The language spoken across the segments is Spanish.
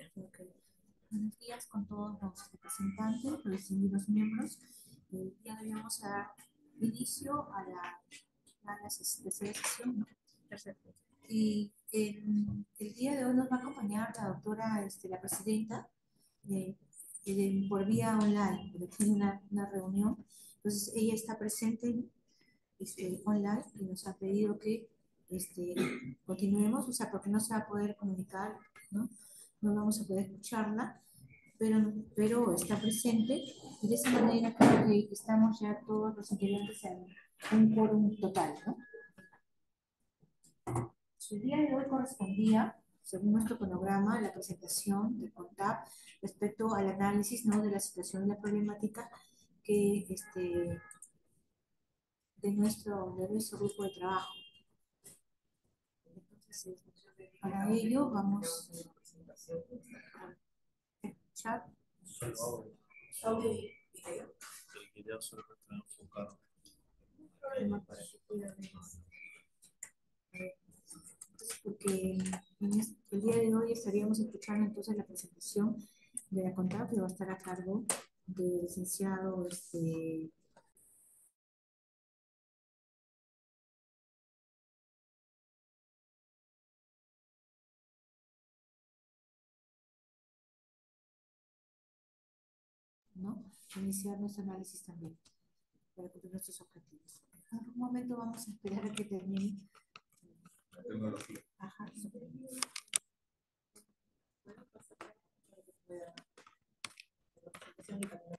Ok. Buenos días con todos los representantes, los distinguidos miembros. El día de hoy vamos a dar inicio a la tercera sesión, ¿no? Perfecto. Y el día de hoy nos va a acompañar la doctora, la presidenta, eh, por vía online, porque tiene una reunión. Entonces, ella está presente online y nos ha pedido que este, continuemos, o sea, porque no se va a poder comunicar, ¿no? No vamos a poder escucharla, pero está presente y de esa manera creo que estamos ya todos los integrantes en un quórum total, ¿no? Su día de hoy correspondía, según nuestro cronograma, a la presentación de CONTAP respecto al análisis, ¿no?, de la situación de la problemática que, de nuestro grupo de trabajo. Entonces, para ello vamos a escuchar audio y video. El video solo está enfocado. Para que pueda ver. Porque el día de hoy estaríamos escuchando entonces la presentación de la CONTAP, que va a estar a cargo del licenciado ¿no? Iniciar nuestro análisis también para cumplir nuestros objetivos. En un momento vamos a esperar a que termine. La tecnología. Ajá. Bueno, pasa para que pueda la presentación y también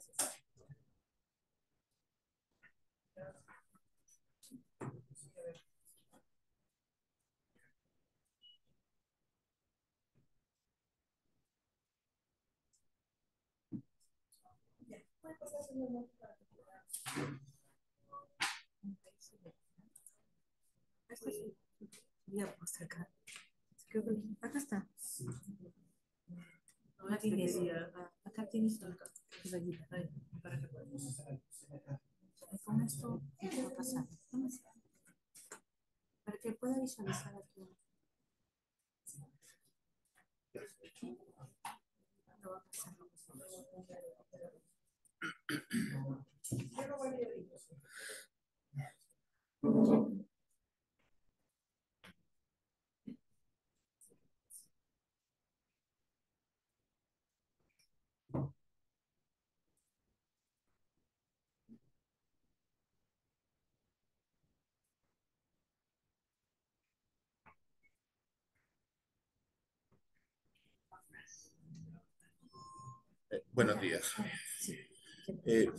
Esto sí, ya pues acá. Creo que acá está. Acá tienes, acá tienes tu rayita. Para que puedas. Y con esto va a pasar. Para que pueda visualizar aquí. Lo va a pasar. Buenos días. Eh,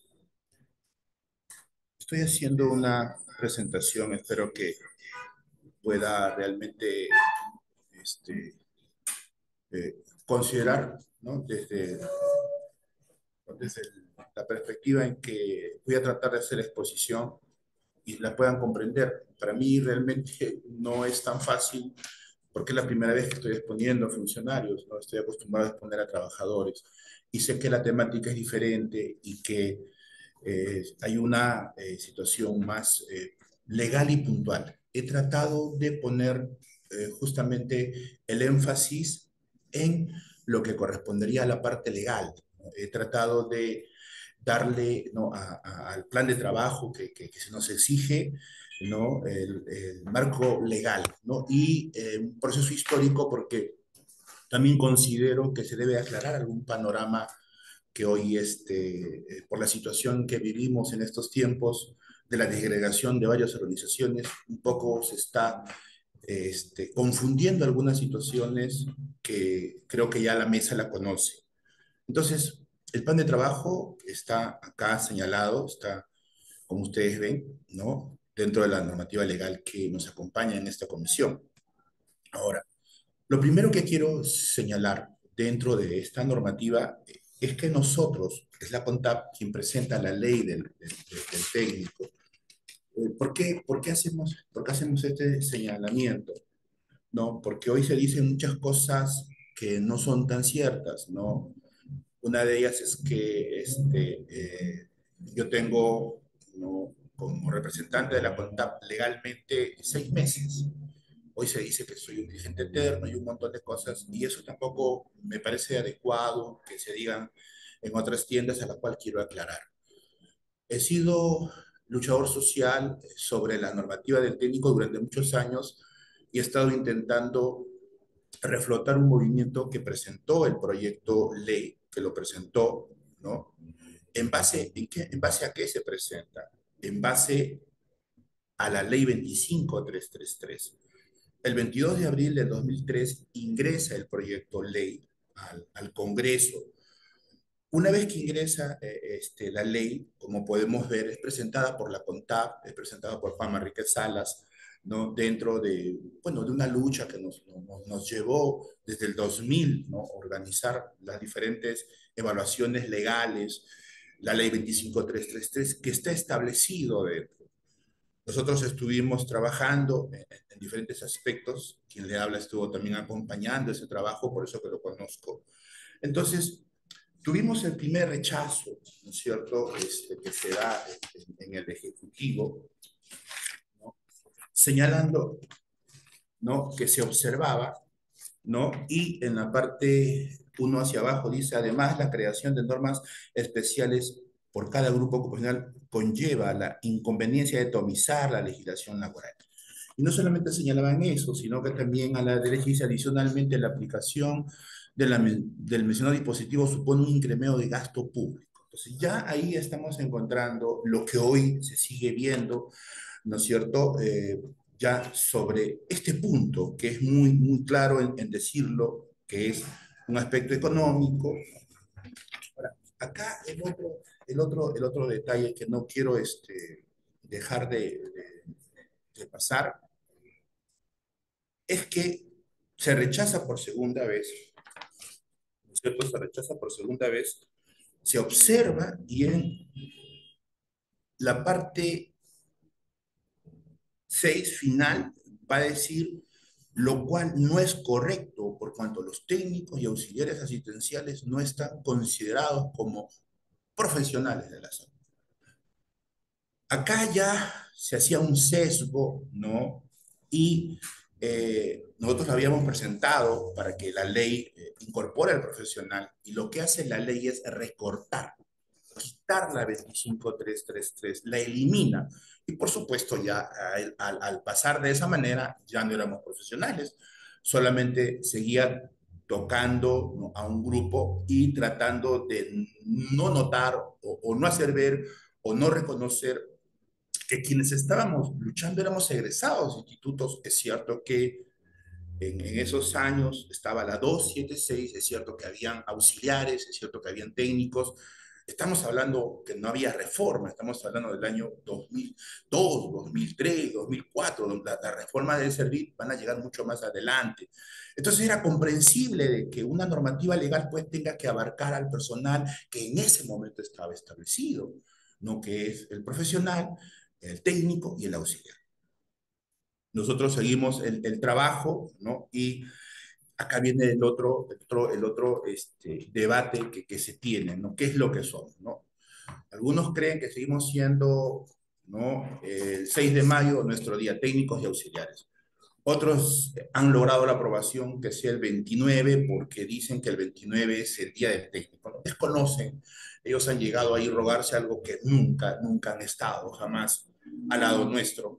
Estoy haciendo una presentación, espero que pueda realmente considerar, ¿no? Desde la perspectiva en que voy a tratar de hacer exposición y la puedan comprender. Para mí realmente no es tan fácil porque es la primera vez que estoy exponiendo a funcionarios, ¿no? Estoy acostumbrado a exponer a trabajadores y sé que la temática es diferente y que hay una situación más legal y puntual. He tratado de poner justamente el énfasis en lo que correspondería a la parte legal, ¿no? He tratado de darle, ¿no? Al plan de trabajo que se nos exige, ¿no? El marco legal, ¿no? Y un proceso histórico porque también considero que se debe aclarar algún panorama que hoy, por la situación que vivimos en estos tiempos de la disgregación de varias organizaciones, un poco se está confundiendo algunas situaciones que creo que ya la mesa la conoce. Entonces, el plan de trabajo está acá señalado, está, como ustedes ven, ¿no? Dentro de la normativa legal que nos acompaña en esta comisión. Ahora, lo primero que quiero señalar dentro de esta normativa es que nosotros, es la CONTAP quien presenta la ley del técnico. ¿Por qué hacemos este señalamiento? ¿No? Porque hoy se dicen muchas cosas que no son tan ciertas, ¿no? Una de ellas es que yo tengo, ¿no? Como representante de la CONTAP legalmente 6 meses. Hoy se dice que soy un dirigente eterno y un montón de cosas, y eso tampoco me parece adecuado que se digan en otras tiendas, a la cual quiero aclarar. He sido luchador social sobre la normativa del técnico durante muchos años y he estado intentando reflotar un movimiento que presentó el proyecto ley, que lo presentó, ¿no? ¿En base a qué se presenta? En base a la ley 25333. El 22 de abril de 2003 ingresa el proyecto ley al Congreso. Una vez que ingresa la ley, como podemos ver, es presentada por la CONTAP, es presentada por Juan Manrique Salas, ¿no? Dentro de, bueno, de una lucha que nos llevó desde el 2000, ¿no? Organizar las diferentes evaluaciones legales, la ley 25333, que está establecido dentro. Nosotros estuvimos trabajando en diferentes aspectos. Quien le habla estuvo también acompañando ese trabajo, por eso que lo conozco. Entonces, tuvimos el primer rechazo, ¿no es cierto?, que se da en el Ejecutivo, ¿no? Señalando, ¿no?, que se observaba, ¿no? Y en la parte uno hacia abajo dice, además, la creación de normas especiales por cada grupo ocupacional conlleva la inconveniencia de atomizar la legislación laboral. Y no solamente señalaban eso, sino que también a la derecha dice adicionalmente la aplicación del mencionado dispositivo supone un incremento de gasto público. Entonces ya ahí estamos encontrando lo que hoy se sigue viendo, ¿no es cierto? Ya sobre este punto, que es muy, muy claro en decirlo, que es un aspecto económico. Ahora, acá el otro detalle que no quiero dejar de pasar es que se rechaza por segunda vez, ¿no es cierto? Se rechaza por segunda vez, se observa y en la parte 6 final va a decir lo cual no es correcto por cuanto los técnicos y auxiliares asistenciales no están considerados como profesionales de la salud. Acá ya se hacía un sesgo, ¿no? Y nosotros lo habíamos presentado para que la ley incorpore al profesional, y lo que hace la ley es recortar, quitar la 25333, la elimina. Y por supuesto, ya al pasar de esa manera, ya no éramos profesionales, solamente seguía tocando, ¿no?, a un grupo y tratando de no notar o no hacer ver o no reconocer que quienes estábamos luchando éramos egresados de institutos. Es cierto que en esos años estaba la 276, es cierto que habían auxiliares, es cierto que habían técnicos. Estamos hablando que no había reforma, estamos hablando del año 2002, 2003, 2004, donde la reforma del servir van a llegar mucho más adelante. Entonces era comprensible de que una normativa legal pues tenga que abarcar al personal que en ese momento estaba establecido, no, que es el profesional, el técnico y el auxiliar. Nosotros seguimos el trabajo, ¿no? Y acá viene el otro debate que se tiene, ¿no? ¿Qué es lo que somos, no? Algunos creen que seguimos siendo, ¿no?, el 6 de mayo nuestro día, técnicos y auxiliares. Otros han logrado la aprobación que sea el 29 porque dicen que el 29 es el día del técnico, ¿no? Desconocen, ellos han llegado ahí a rogarse algo que nunca, nunca han estado, jamás al lado nuestro,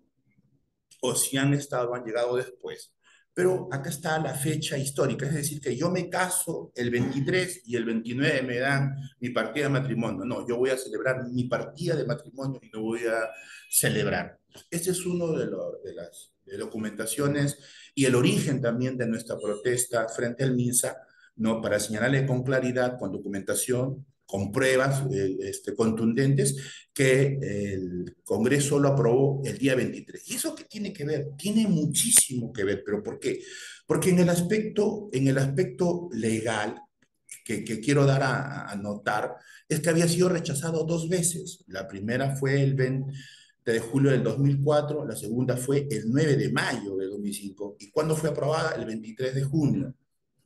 o si han estado, han llegado después. Pero acá está la fecha histórica, es decir, que yo me caso el 23 y el 29 me dan mi partida de matrimonio. No, yo voy a celebrar mi partida de matrimonio y no voy a celebrar. Este es uno de las documentaciones y el origen también de nuestra protesta frente al MINSA, ¿no? Para señalarle con claridad, con documentación, con pruebas contundentes, que el Congreso lo aprobó el día 23. ¿Y eso qué tiene que ver? Tiene muchísimo que ver, pero ¿por qué? Porque en el aspecto legal que quiero dar a notar es que había sido rechazado dos veces. La primera fue el 20 de julio del 2004, la segunda fue el 9 de mayo de 2005. ¿Y cuándo fue aprobada? El 23 de junio.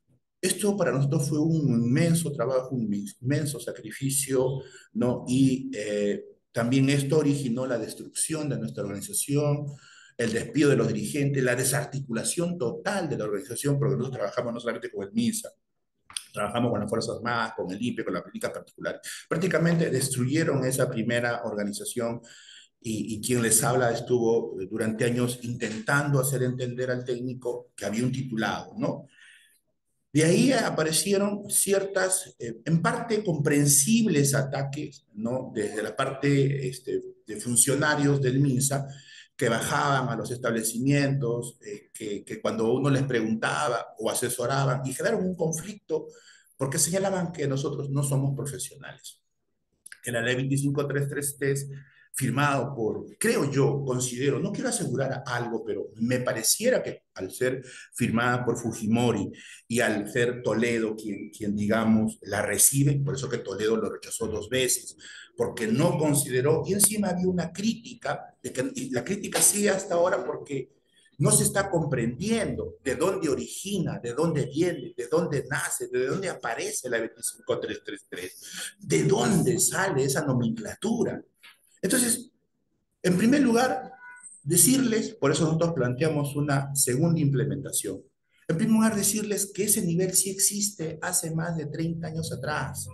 Esto para nosotros fue un inmenso trabajo, un inmenso sacrificio, ¿no? Y también esto originó la destrucción de nuestra organización, el despido de los dirigentes, la desarticulación total de la organización, porque nosotros trabajamos no solamente con el MINSA, trabajamos con las Fuerzas Armadas, con el INPE, con las políticas particulares. Prácticamente destruyeron esa primera organización, y quien les habla estuvo durante años intentando hacer entender al técnico que había un titulado, ¿no? De ahí aparecieron ciertas, en parte comprensibles ataques, ¿no? Desde la parte de funcionarios del MINSA que bajaban a los establecimientos, que cuando uno les preguntaba o asesoraban, y generaron un conflicto porque señalaban que nosotros no somos profesionales, que la ley 25333, firmado por, creo yo, considero, no quiero asegurar algo, pero me pareciera que al ser firmada por Fujimori y al ser Toledo quien digamos, la recibe, por eso que Toledo lo rechazó dos veces, porque no consideró, y encima había una crítica, y la crítica sigue hasta ahora porque no se está comprendiendo de dónde origina, de dónde viene, de dónde nace, de dónde aparece la 25333, de dónde sale esa nomenclatura. Entonces, en primer lugar, decirles, por eso nosotros planteamos una segunda implementación. En primer lugar, decirles que ese nivel sí existe hace más de 30 años atrás.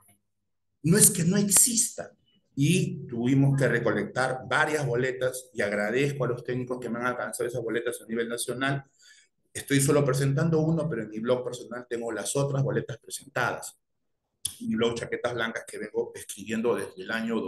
No es que no exista. Y tuvimos que recolectar varias boletas, y agradezco a los técnicos que me han alcanzado esas boletas a nivel nacional. Estoy solo presentando uno, pero en mi blog personal tengo las otras boletas presentadas. Mi blog Chaquetas Blancas, que vengo escribiendo desde el año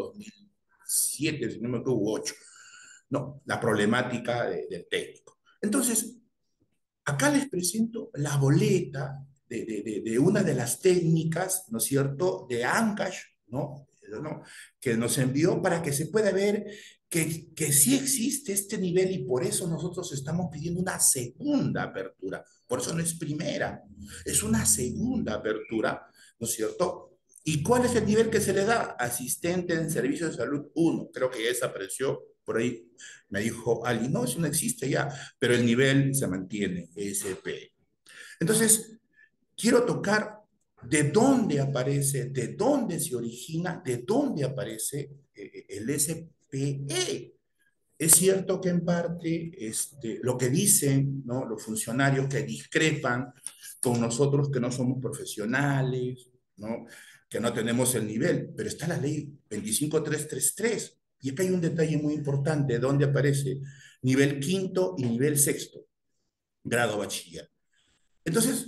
2007, si no me equivoco, 8. No, la problemática del técnico. Entonces, acá les presento la boleta de una de las técnicas, ¿no es cierto?, de Ancash, ¿no? ¿no? Que nos envió para que se pueda ver que sí existe este nivel y por eso nosotros estamos pidiendo una segunda apertura. Por eso no es primera, es una segunda apertura, ¿no es cierto? ¿Y cuál es el nivel que se le da? Asistente en servicios de salud uno. Creo que ya desapareció por ahí. Me dijo Ali, no, eso no existe ya, pero el nivel se mantiene, SP. Entonces, quiero tocar de dónde aparece, de dónde se origina, de dónde aparece el SPE. Es cierto que en parte lo que dicen, ¿no?, los funcionarios que discrepan con nosotros que no somos profesionales, ¿no?, que no tenemos el nivel, pero está la ley 25333 y acá hay un detalle muy importante, donde aparece nivel quinto y nivel sexto, grado bachiller. Entonces,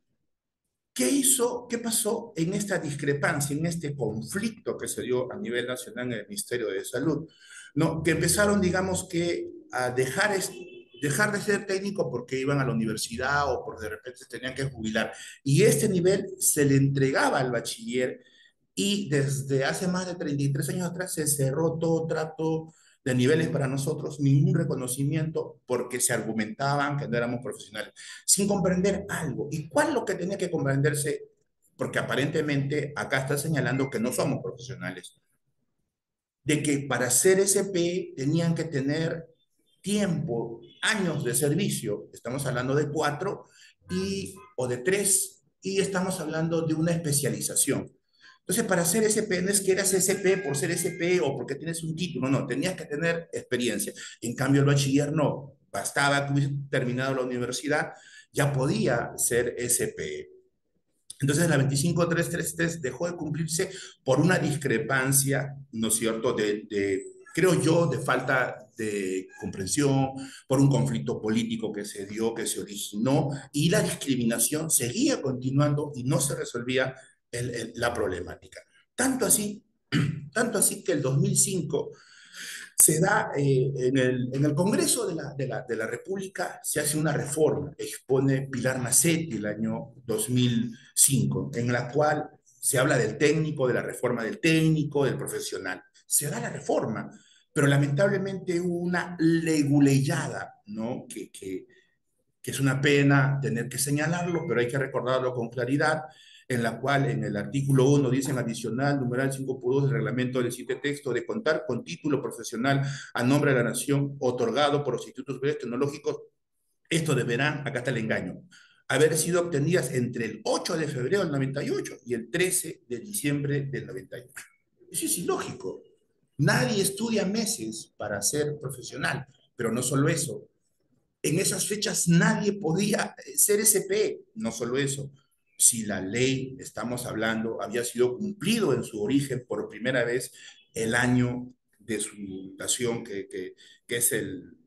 ¿qué hizo, qué pasó en esta discrepancia, en este conflicto que se dio a nivel nacional en el Ministerio de Salud? ¿No? Que empezaron, digamos que, a dejar de ser técnico porque iban a la universidad o por de repente se tenían que jubilar. Y este nivel se le entregaba al bachiller y desde hace más de 33 años atrás se cerró todo trato de niveles para nosotros, ningún reconocimiento porque se argumentaban que no éramos profesionales, sin comprender algo. ¿Y cuál es lo que tenía que comprenderse? Porque aparentemente acá está señalando que no somos profesionales, de que para ser SP tenían que tener tiempo, años de servicio, estamos hablando de 4 o de 3, y estamos hablando de una especialización. Entonces, para ser SP no es que eras SP por ser SP o porque tienes un título, no, tenías que tener experiencia. En cambio, el bachiller no, bastaba que hubiese terminado la universidad, ya podía ser SP. Entonces, la 25333 dejó de cumplirse por una discrepancia, ¿no es cierto?, creo yo, de falta de comprensión, por un conflicto político que se dio, que se originó, y la discriminación seguía continuando y no se resolvía la problemática. Tanto así, tanto así que el 2005 se da en el Congreso de la República, se hace una reforma, expone Pilar Macetti el año 2005, en la cual se habla del técnico, de la reforma del técnico, del profesional. Se da la reforma, pero lamentablemente hubo una leguleyada, ¿no? Que es una pena tener que señalarlo, pero hay que recordarlo con claridad, en la cual en el artículo 1 dice en adicional, numeral 5.2 del reglamento del siguiente texto, de contar con título profesional a nombre de la nación otorgado por los institutos superiores tecnológicos, esto deberán, acá está el engaño, haber sido obtenidas entre el 8 de febrero del 98 y el 13 de diciembre del 98. Eso es ilógico. Nadie estudia meses para ser profesional, pero no solo eso, en esas fechas nadie podía ser SP. No solo eso, si la ley, estamos hablando, había sido cumplido en su origen por primera vez el año de su mutación, que es el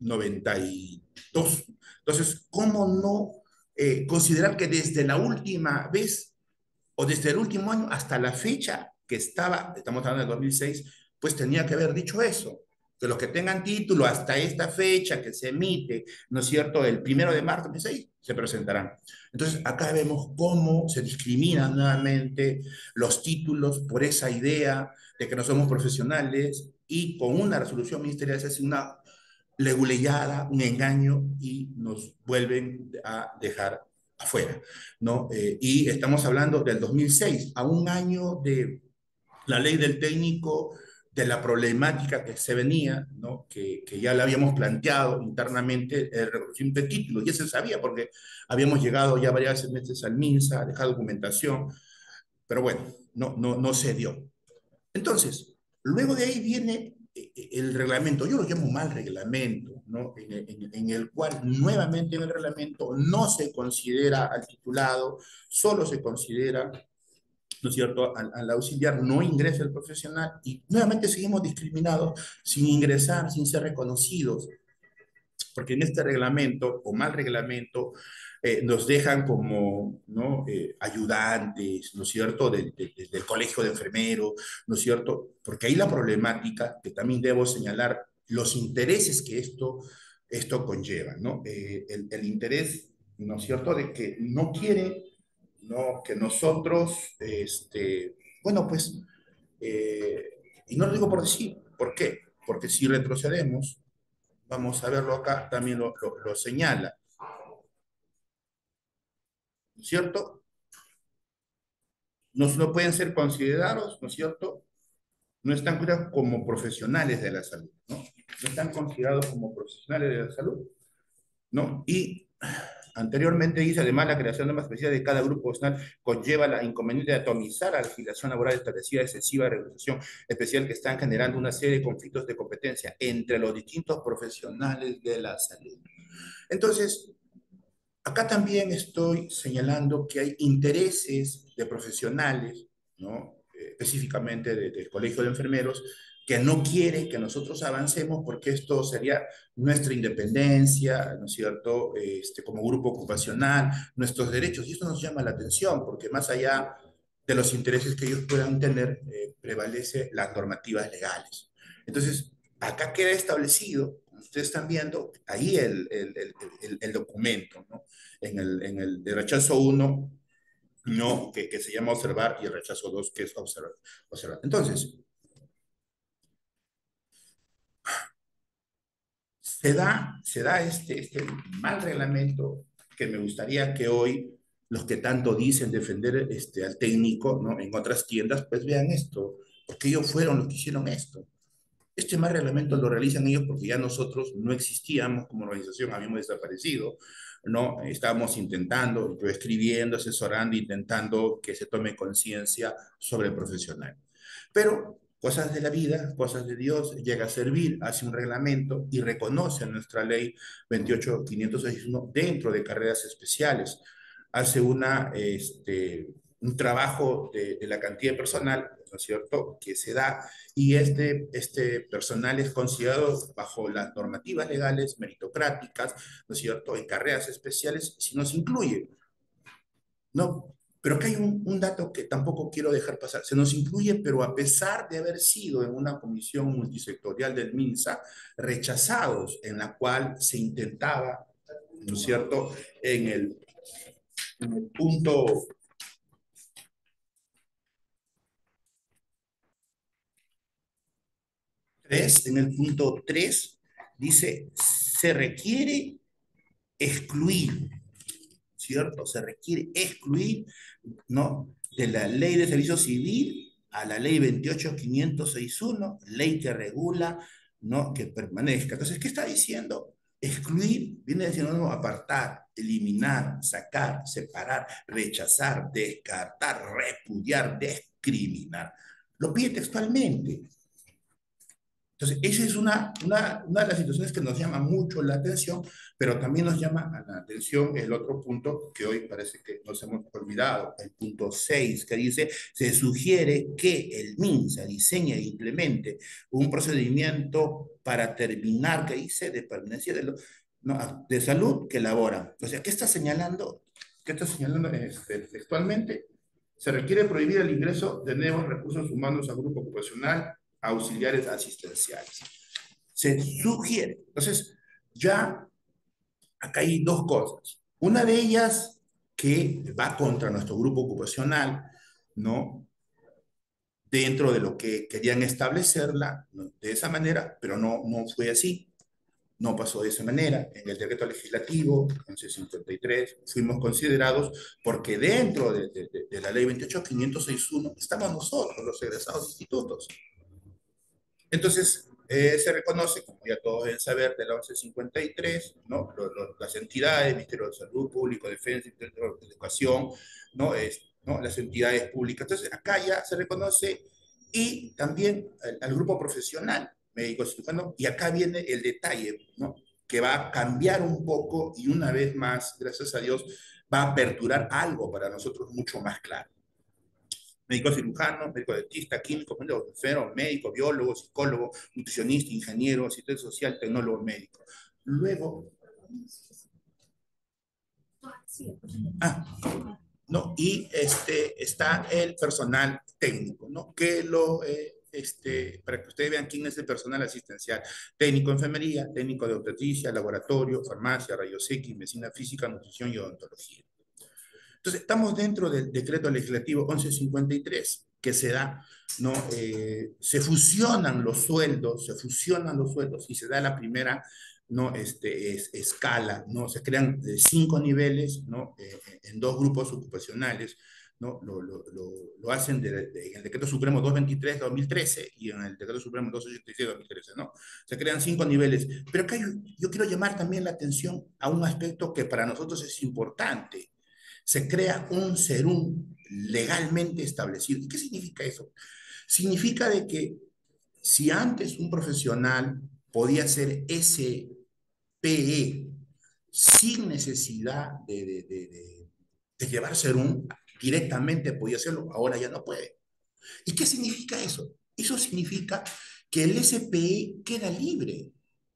92. Entonces, ¿cómo no considerar que desde la última vez o desde el último año hasta la fecha que estaba, estamos hablando del 2006, pues tenía que haber dicho eso? Que los que tengan título hasta esta fecha que se emite, ¿no es cierto?, el 1 de marzo, pues ahí se presentarán. Entonces, acá vemos cómo se discriminan nuevamente los títulos por esa idea de que no somos profesionales, y con una resolución ministerial se hace una leguleyada, un engaño, y nos vuelven a dejar afuera, ¿no? Y estamos hablando del 2006, a un año de la ley del técnico, de la problemática que se venía, ¿no? Que ya la habíamos planteado internamente, el reconocimiento de títulos, ya se sabía porque habíamos llegado ya varias veces al MINSA, a dejar documentación, pero bueno, no se dio. Entonces, luego de ahí viene el reglamento, yo lo llamo mal reglamento, ¿no? En el cual nuevamente en el reglamento no se considera al titulado, solo se considera, ¿no es cierto?, al auxiliar, no ingresa el profesional y nuevamente seguimos discriminados sin ingresar, sin ser reconocidos, porque en este reglamento, o mal reglamento, nos dejan como, ¿no?, ayudantes, ¿no es cierto?, del colegio de enfermeros, ¿no es cierto? Porque ahí la problemática, que también debo señalar, los intereses que esto conlleva, ¿no? El interés, ¿no es cierto?, de que no quiere ¿no? Que nosotros, bueno, pues, y no lo digo por decir, ¿por qué? Porque si retrocedemos, vamos a verlo acá, también lo señala, ¿no es cierto? No pueden ser considerados, ¿no es cierto? No están considerados como profesionales de la salud, ¿no? No están considerados como profesionales de la salud, ¿no? Y anteriormente dice, además, la creación de más especial de cada grupo profesional conlleva la inconveniente de atomizar a la legislación laboral establecida excesiva regulación especial que están generando una serie de conflictos de competencia entre los distintos profesionales de la salud. Entonces, acá también estoy señalando que hay intereses de profesionales, ¿no? Específicamente del Colegio de Enfermeros, que no quiere que nosotros avancemos porque esto sería nuestra independencia, ¿no es cierto? Como grupo ocupacional, nuestros derechos. Y esto nos llama la atención porque más allá de los intereses que ellos puedan tener, prevalece las normativas legales. Entonces, acá queda establecido, como ustedes están viendo, ahí el documento, ¿no? De rechazo uno, no, que se llama observar, y el rechazo 2 que es observar. observar. Entonces, se da este mal reglamento que me gustaría que hoy los que tanto dicen defender al técnico, ¿no? En otras tiendas, pues vean esto, porque ellos fueron los que hicieron esto. Este mal reglamento lo realizan ellos porque ya nosotros no existíamos como organización, habíamos desaparecido, ¿no? Estábamos intentando, yo escribiendo, asesorando, intentando que se tome conciencia sobre el profesional. Pero cosas de la vida, cosas de Dios, llega a servir, hace un reglamento y reconoce nuestra ley 28561 dentro de carreras especiales. Hace un trabajo de la cantidad de personal, ¿no es cierto?, que se da y este personal es considerado bajo las normativas legales meritocráticas, ¿no es cierto?, en carreras especiales, si nos incluye, ¿no? Pero acá hay un dato que tampoco quiero dejar pasar. Se nos incluye, pero a pesar de haber sido en una comisión multisectorial del MINSA, rechazados, en la cual se intentaba, ¿no es cierto?, en el punto 3, en el punto 3 dice, se requiere excluir, ¿cierto? Se requiere excluir, ¿no? De la Ley de Servicio Civil a la Ley 28561, ley que regula, ¿no? Que permanezca. Entonces, ¿qué está diciendo? Excluir viene diciendo no, apartar, eliminar, sacar, separar, rechazar, descartar, repudiar, discriminar. Lo pide textualmente. Entonces, esa es una de las situaciones que nos llama mucho la atención, pero también nos llama a la atención el otro punto que hoy parece que nos hemos olvidado, el punto 6, que dice, se sugiere que el MINSA diseñe e implemente un procedimiento para terminar, que dice, de permanencia no, de salud que elabora. O sea, ¿qué está señalando? ¿Qué está señalando textualmente? Se requiere prohibir el ingreso de nuevos recursos humanos al grupo ocupacional auxiliares asistenciales. Se sugiere. Entonces, ya acá hay dos cosas. Una de ellas que va contra nuestro grupo ocupacional, ¿no? Dentro de lo que querían establecerla, ¿no? De esa manera, pero no fue así. No pasó de esa manera. En el decreto legislativo 1153 fuimos considerados porque dentro de la ley 28561 estamos nosotros, los egresados de institutos. Entonces, se reconoce, como ya todos deben saber, de la 1153, ¿no? Las entidades, Ministerio de Salud Público, Defensa, Ministerio de Educación, ¿no? ¿no? Las entidades públicas. Entonces, acá ya se reconoce y también al grupo profesional, médico cirujano, y acá viene el detalle, ¿no? Que va a cambiar un poco y una vez más, gracias a Dios, va a aperturar algo para nosotros mucho más claro. Médico cirujano, médico dentista, químico, enfermero, médico, biólogo, psicólogo, nutricionista, ingeniero, asistente social, tecnólogo médico. Luego, ¿no? Y está el personal técnico, ¿no? Para que ustedes vean quién es el personal asistencial. Técnico de enfermería, técnico de obstetricia, laboratorio, farmacia, rayos X, medicina física, nutrición y odontología. Entonces, estamos dentro del decreto legislativo 1153 que se da, ¿no? Se fusionan los sueldos y se da la primera, ¿no? Escala, ¿no? Se crean 5 niveles, ¿no? En 2 grupos ocupacionales, ¿no? Lo hacen en el Decreto Supremo 223-2013 y en el Decreto Supremo 286-2013, ¿no? Se crean 5 niveles. Pero acá yo quiero llamar también la atención a un aspecto que para nosotros es importante. Se crea un serum legalmente establecido. ¿Y qué significa eso? Significa de que si antes un profesional podía hacer SPE sin necesidad de llevar serum, directamente podía hacerlo, ahora ya no puede. ¿Y qué significa eso? Eso significa que el SPE queda libre,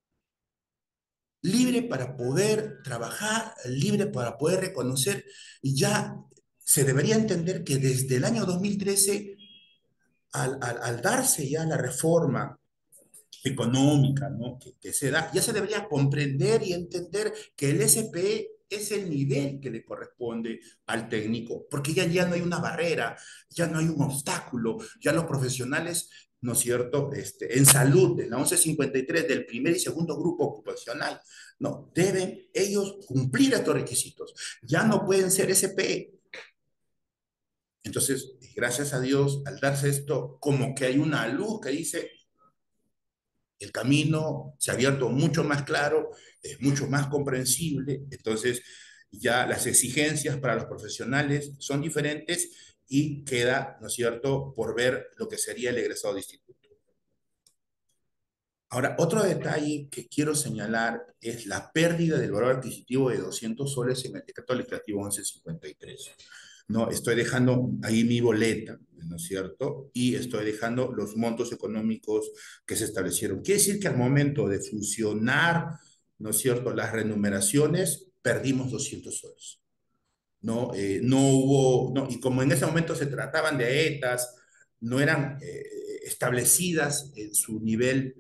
libre para poder trabajar, libre para poder reconocer, y ya se debería entender que desde el año 2013, al darse ya la reforma económica, ¿no? que se da, ya se debería comprender y entender que el SPE es el nivel que le corresponde al técnico, porque ya no hay una barrera, ya no hay un obstáculo, ya los profesionales, ¿no es cierto?, en salud, en la 1153 del primer y segundo grupo ocupacional, no, deben ellos cumplir estos requisitos, ya no pueden ser SPE. Entonces, gracias a Dios, al darse esto, como que hay una luz que dice, el camino se ha abierto mucho más claro, es mucho más comprensible, entonces ya las exigencias para los profesionales son diferentes y queda, ¿no es cierto?, por ver lo que sería el egresado de instituto. Ahora, otro detalle que quiero señalar es la pérdida del valor adquisitivo de 200 soles en el decreto legislativo 1153. No, estoy dejando ahí mi boleta, ¿no es cierto? Y estoy dejando los montos económicos que se establecieron. Quiere decir que al momento de fusionar, ¿no es cierto?, las remuneraciones, perdimos 200 soles. ¿No? No hubo, no, y como en ese momento se trataban de ETAs, no eran establecidas en su nivel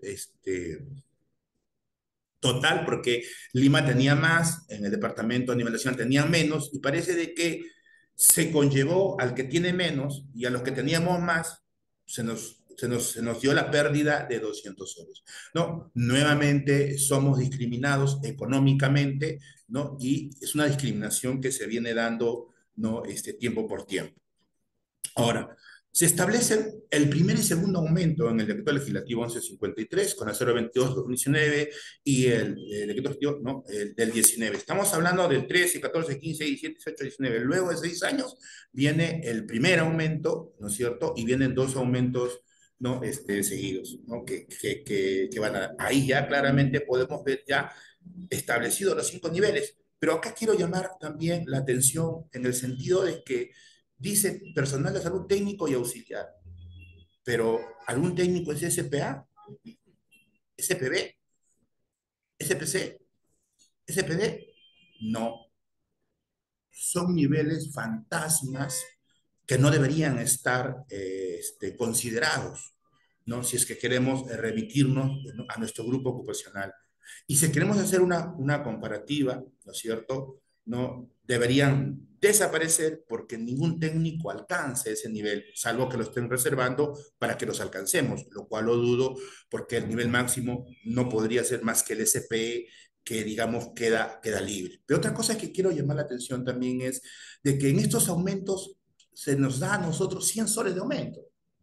total, porque Lima tenía más, en el departamento a nivel nacional tenía menos, y parece de que se conllevó al que tiene menos y a los que teníamos más, se nos dio la pérdida de 200 soles. ¿No? Nuevamente somos discriminados económicamente, ¿no? Y es una discriminación que se viene dando, ¿no? Tiempo por tiempo. Ahora, se establecen el primer y segundo aumento en el decreto legislativo 1153 con el 022-2019 y el decreto legislativo, ¿no?, el del 19. Estamos hablando del 13, 14, 15, 17, 18, 19. Luego de 6 años viene el primer aumento, ¿no es cierto? Y vienen 2 aumentos, ¿no? Seguidos, ¿no? Que van a... Ahí ya claramente podemos ver ya establecidos los 5 niveles. Pero acá quiero llamar también la atención en el sentido de que dice personal de salud técnico y auxiliar, pero ¿algún técnico es SPA, SPB, SPC, SPD? No, son niveles fantasmas que no deberían estar considerados, ¿no? Si es que queremos remitirnos, ¿no?, a nuestro grupo ocupacional. Y si queremos hacer una comparativa, ¿no es cierto?, ¿no? Deberían desaparecer porque ningún técnico alcance ese nivel, salvo que lo estén reservando para que los alcancemos, lo cual lo dudo porque el nivel máximo no podría ser más que el SPE que, digamos, queda libre. Pero otra cosa que quiero llamar la atención también es de que en estos aumentos se nos da a nosotros 100 soles de aumento,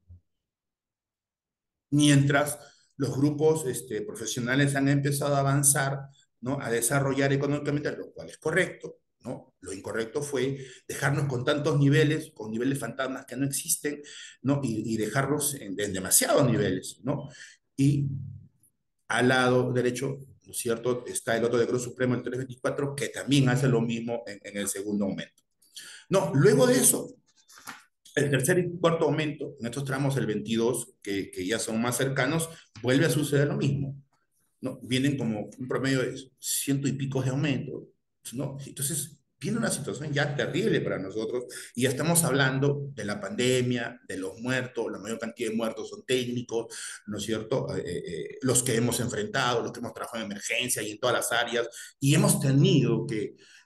mientras los grupos profesionales han empezado a avanzar, ¿no?, a desarrollar económicamente, lo cual es correcto, ¿no? Lo incorrecto fue dejarnos con tantos niveles, con niveles fantasmas que no existen, ¿no? Y dejarlos en demasiados niveles, ¿no? Y al lado derecho, ¿no es cierto?, está el otro decreto supremo, el 324, que también hace lo mismo en el segundo aumento. No, luego de eso, el tercer y cuarto aumento, en estos tramos el 22, que ya son más cercanos, vuelve a suceder lo mismo, ¿no? Vienen como un promedio de ciento y pico de aumento, ¿no? Entonces, viene una situación ya terrible para nosotros y ya estamos hablando de la pandemia, de los muertos, la mayor cantidad de muertos son técnicos, ¿no es cierto? Los que hemos enfrentado, los que hemos trabajado en emergencia y en todas las áreas, y hemos tenido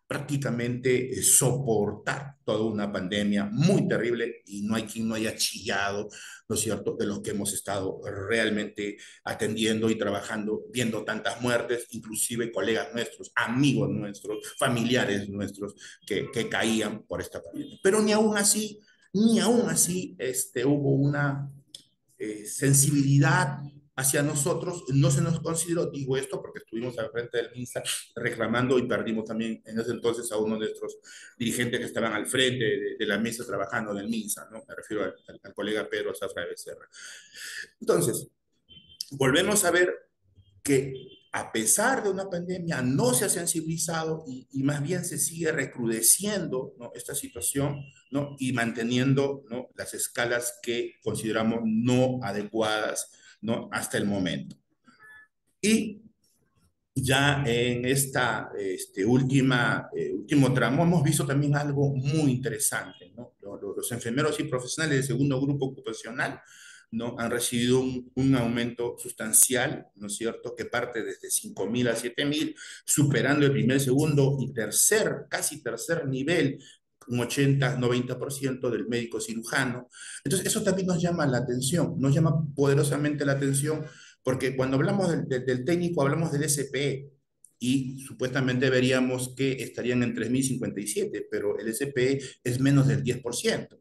prácticamente soportar toda una pandemia muy terrible y no hay quien no haya chillado, ¿no es cierto?, de los que hemos estado realmente atendiendo y trabajando, viendo tantas muertes, inclusive colegas nuestros, amigos nuestros, familiares nuestros que caían por esta pandemia. Pero ni aún así hubo una sensibilidad hacia nosotros, no se nos consideró, digo esto porque estuvimos al frente del MINSA reclamando y perdimos también en ese entonces a uno de nuestros dirigentes que estaban al frente de la mesa trabajando en el MINSA, ¿no? Me refiero al colega Pedro Zafra de Becerra. Entonces, volvemos a ver que a pesar de una pandemia no se ha sensibilizado y más bien se sigue recrudeciendo, ¿no?, esta situación, ¿no?, y manteniendo, ¿no?, las escalas que consideramos no adecuadas, ¿no?, hasta el momento. Y ya en esta último tramo hemos visto también algo muy interesante, ¿no? Los enfermeros y profesionales del segundo grupo ocupacional, ¿no?, han recibido un aumento sustancial, ¿no es cierto?, que parte desde 5.000 a 7.000, superando el primer, segundo y casi tercer nivel, un 80-90% del médico cirujano. Entonces, eso también nos llama la atención, nos llama poderosamente la atención, porque cuando hablamos del técnico, hablamos del SPE, y supuestamente veríamos que estarían en 3.057, pero el SPE es menos del 10%.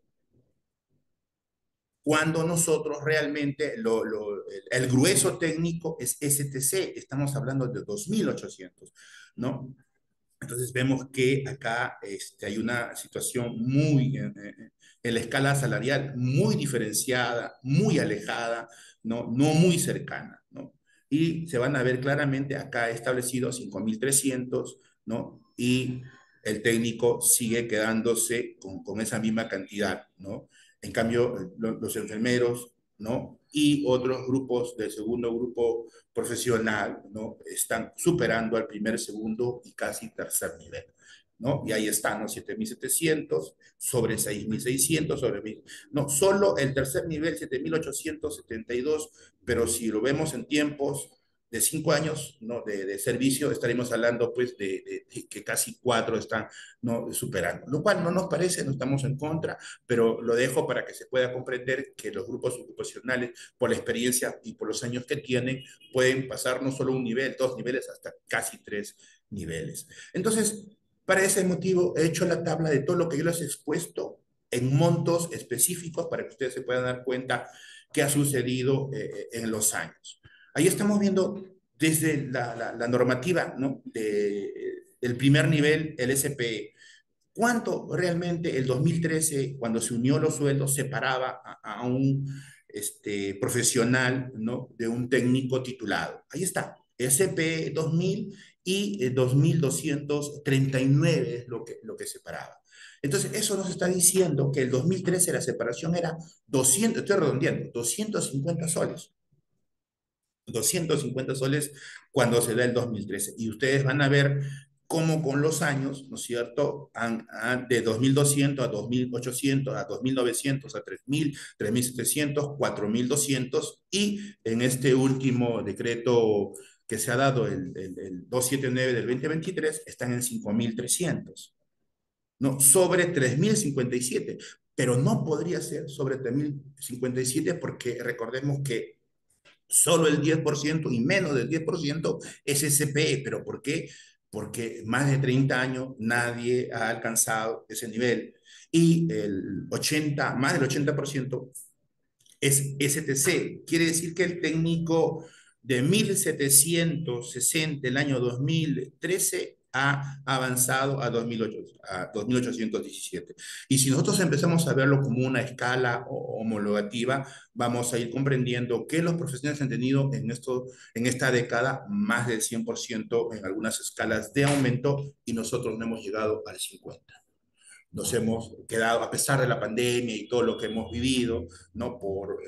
Cuando nosotros realmente, el grueso técnico es STC, estamos hablando de 2.800, ¿no? Entonces vemos que acá hay una situación muy, en la escala salarial, muy diferenciada, muy alejada, ¿no? No muy cercana, ¿no? Y se van a ver claramente acá establecido 5.300, ¿no? Y el técnico sigue quedándose con esa misma cantidad, ¿no? En cambio, los enfermeros, ¿no?, y otros grupos del segundo grupo profesional, ¿no?, están superando al primer, segundo y casi tercer nivel, ¿no? Y ahí están los 7.700 sobre 6.600, no, solo el tercer nivel 7.872, pero si lo vemos en tiempos de 5 años, ¿no?, de servicio, estaremos hablando pues de que casi 4 están, ¿no?, superando, lo cual no nos parece, no estamos en contra, pero lo dejo para que se pueda comprender que los grupos ocupacionales, por la experiencia y por los años que tienen, pueden pasar no solo un nivel, 2 niveles, hasta casi 3 niveles. Entonces, para ese motivo, he hecho la tabla de todo lo que yo les he expuesto en montos específicos para que ustedes se puedan dar cuenta qué ha sucedido en los años. Ahí estamos viendo desde la normativa, ¿no?, del primer nivel, el SPE. ¿Cuánto realmente el 2013, cuando se unió los sueldos, separaba a un profesional, ¿no?, de un técnico titulado? Ahí está, SP 2000 y 2.239 es lo que separaba. Entonces, eso nos está diciendo que el 2013 la separación era 200, estoy redondeando, 250 soles. 250 soles cuando se da el 2013. Y ustedes van a ver cómo con los años, ¿no es cierto?, de 2.200 a 2.800, a 2.900, a 3.000, 3.700, 4.200, y en este último decreto que se ha dado, el 279 del 2023, están en 5.300, ¿no? Sobre 3.057, pero no podría ser sobre 3.057 porque recordemos que solo el 10% y menos del 10% es SPE. ¿Pero por qué? Porque más de 30 años nadie ha alcanzado ese nivel. Y más del 80% es STC. Quiere decir que el técnico de 1.760 el año 2013 ha avanzado a 2.817. Y si nosotros empezamos a verlo como una escala homologativa, vamos a ir comprendiendo que los profesionales han tenido en esta década más del 100% en algunas escalas de aumento, y nosotros no hemos llegado al 50%. Nos hemos quedado, a pesar de la pandemia y todo lo que hemos vivido, ¿no?,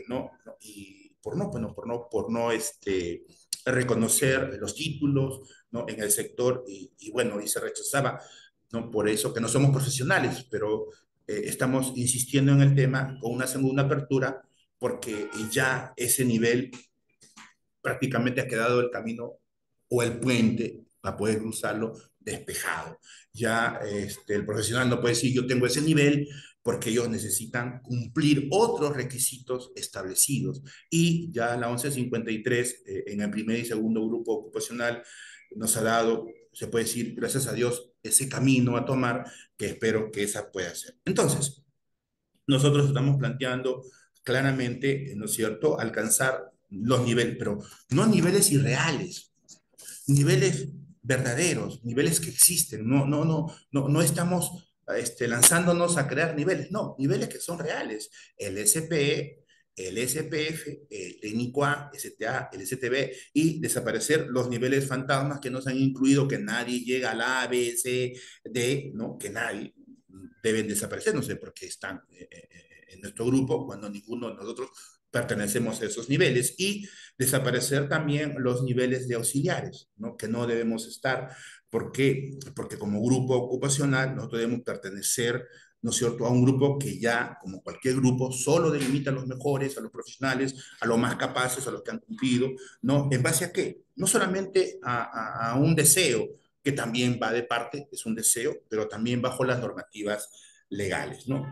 por no reconocer los títulos, ¿no?, en el sector, y bueno, y se rechazaba, ¿no?, por eso que no somos profesionales, pero estamos insistiendo en el tema con una segunda apertura, porque ya ese nivel prácticamente ha quedado el camino o el puente para poder cruzarlo despejado. Ya el profesional no puede decir yo tengo ese nivel porque ellos necesitan cumplir otros requisitos establecidos. Y ya la 1153 en el primer y segundo grupo ocupacional nos ha dado, se puede decir, gracias a Dios, ese camino a tomar que espero que esa pueda ser. Entonces, nosotros estamos planteando claramente, ¿no es cierto?, alcanzar los niveles, pero no niveles irreales, niveles verdaderos, niveles que existen. No estamos lanzándonos a crear niveles, no, niveles que son reales. El SPE, el SPF, el técnico A, STA, el STB, y desaparecer los niveles fantasmas que nos han incluido, que nadie llega a la A, B, C, D, ¿no? Que nadie deben desaparecer, no sé por qué están en nuestro grupo cuando ninguno de nosotros pertenecemos a esos niveles, y desaparecer también los niveles de auxiliares, ¿no? Que no debemos estar. ¿Por qué? Porque como grupo ocupacional nosotros debemos pertenecer, ¿no es cierto?, a un grupo que ya, como cualquier grupo, solo delimita a los mejores, a los profesionales, a los más capaces, a los que han cumplido, ¿no? ¿En base a qué? No solamente a un deseo, que también va de parte, es un deseo, pero también bajo las normativas legales, ¿no?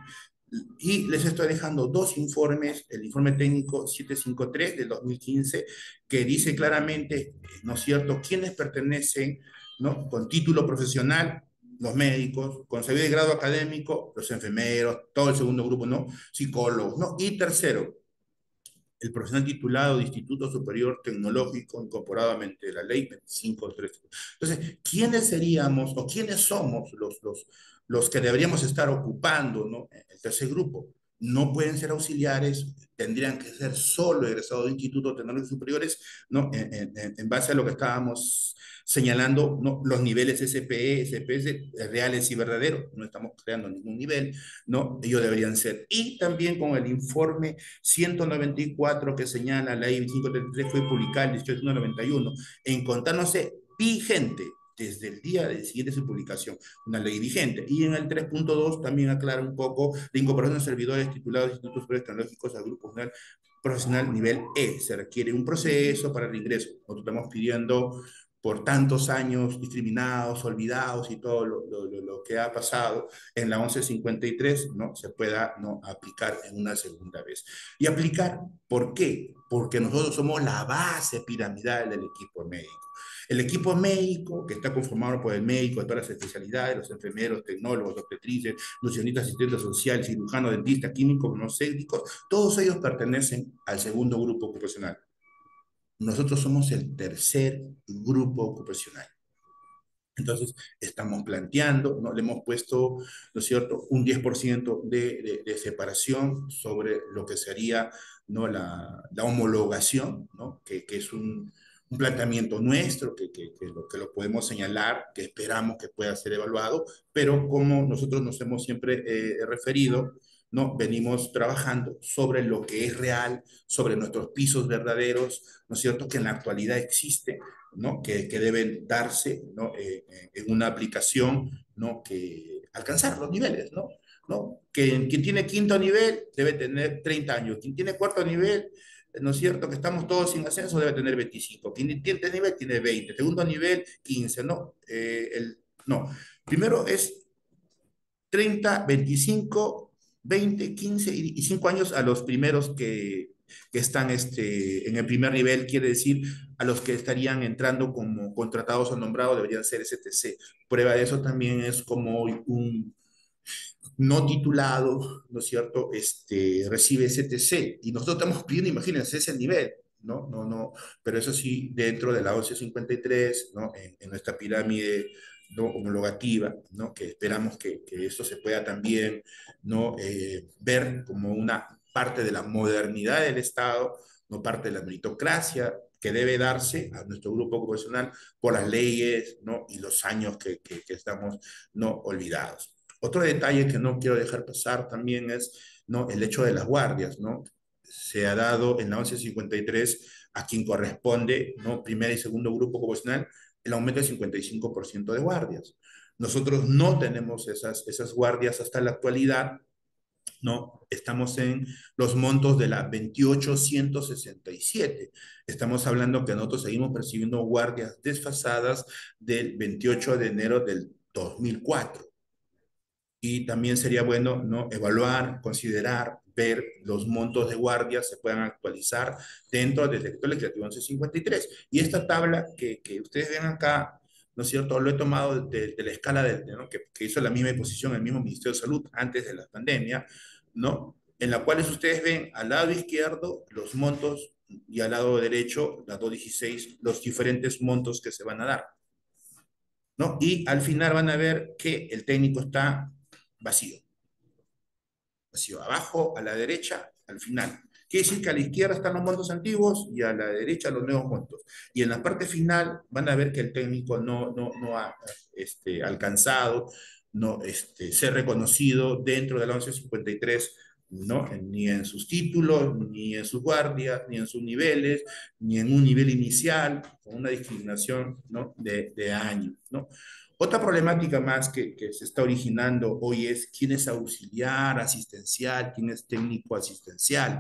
Y les estoy dejando dos informes, el informe técnico 753 del 2015, que dice claramente, ¿no es cierto?, quiénes pertenecen, ¿no?, con título profesional, los médicos, con sabido de grado académico, los enfermeros, todo el segundo grupo, ¿no?, psicólogos, ¿no? Y tercero, el profesional titulado de Instituto Superior Tecnológico incorporado mediante la ley 25.3. Entonces, ¿quiénes seríamos o quiénes somos los que deberíamos estar ocupando, ¿no?, el tercer grupo? No pueden ser auxiliares, tendrían que ser solo egresados de institutos tecnológicos superiores, ¿no? En base a lo que estábamos señalando, ¿no?, los niveles SPE, SPS reales y verdaderos, no estamos creando ningún nivel, ¿no? Ellos deberían ser. Y también con el informe 194 que señala la ley 2533 fue publicada el 18 de 91, encontrándose vigente desde el día de siguiente su publicación, una ley vigente. Y en el 3.2 también aclara un poco la incorporación de servidores titulados de institutos superiores tecnológicos al grupo profesional nivel E. Se requiere un proceso para el ingreso. Nosotros estamos pidiendo por tantos años discriminados, olvidados y todo lo que ha pasado en la 1153, ¿no?, se pueda, ¿no?, aplicar en una segunda vez. Y aplicar, ¿por qué? Porque nosotros somos la base piramidal del equipo médico. El equipo médico, que está conformado por el médico de todas las especialidades, los enfermeros, tecnólogos, obstetrices, nutricionistas, asistentes sociales, cirujanos, dentistas, químicos, farmacéuticos, todos ellos pertenecen al segundo grupo ocupacional. Nosotros somos el tercer grupo ocupacional. Entonces, estamos planteando, ¿no?, le hemos puesto, ¿no es cierto?, un 10% de separación sobre lo que sería, ¿no?, la homologación, ¿no?, que es un planteamiento nuestro, que lo podemos señalar, que esperamos que pueda ser evaluado, pero como nosotros nos hemos siempre referido, ¿no?, venimos trabajando sobre lo que es real, sobre nuestros pisos verdaderos, ¿no es cierto?, que en la actualidad existe, ¿no?, que deben darse, ¿no?, en una aplicación, ¿no?, que alcanzar los niveles, ¿no? ¿No? Quien tiene quinto nivel debe tener 30 años, quien tiene cuarto nivel, ¿no es cierto?, que estamos todos sin ascenso, debe tener 25, quien tiene nivel tiene 20, segundo nivel 15, ¿no? No, primero es 30, 25, 20, 15 y 5 años a los primeros que están en el primer nivel, quiere decir a los que estarían entrando como contratados o nombrados deberían ser STC. Prueba de eso también es como un no titulado, ¿no es cierto?, recibe STC y nosotros estamos pidiendo, imagínense, ese nivel. No, pero eso sí, dentro de la 1153, ¿no?, en nuestra pirámide, ¿no?, homologativa, ¿no?, que esperamos que esto se pueda también, ¿no?, ver como una parte de la modernidad del Estado, no parte de la meritocracia que debe darse a nuestro grupo ocupacional por las leyes, ¿no?, y los años que estamos, no olvidados. Otro detalle que no quiero dejar pasar también es, ¿no?, el hecho de las guardias, ¿no? Se ha dado en la 1153 a quien corresponde, ¿no?, primer y segundo grupo ocupacional, el aumento del 55% de guardias. Nosotros no tenemos esas guardias hasta la actualidad, ¿no? Estamos en los montos de la 28.167. Estamos hablando que nosotros seguimos percibiendo guardias desfasadas del 28 de enero del 2004. Y también sería bueno, ¿no?, evaluar, considerar, ver los montos de guardia se puedan actualizar dentro del decreto legislativo 1153. Y esta tabla que ustedes ven acá, ¿no es cierto?, lo he tomado de la escala ¿no?, que hizo la misma disposición el mismo Ministerio de Salud antes de la pandemia, ¿no?, en la cual ustedes ven al lado izquierdo los montos y al lado derecho, la 216, los diferentes montos que se van a dar, ¿no? Y al final van a ver que el técnico está vacío. Vacío. Abajo, a la derecha, al final. Quiere decir que a la izquierda están los montos antiguos y a la derecha los nuevos montos. Y en la parte final van a ver que el técnico no ha alcanzado no, ser reconocido dentro del 1153, ¿no? Ni en sus títulos, ni en sus guardias, ni en sus niveles, ni en un nivel inicial, con una discriminación, ¿no?, de años, ¿no? Otra problemática más que se está originando hoy es quién es auxiliar asistencial, quién es técnico asistencial.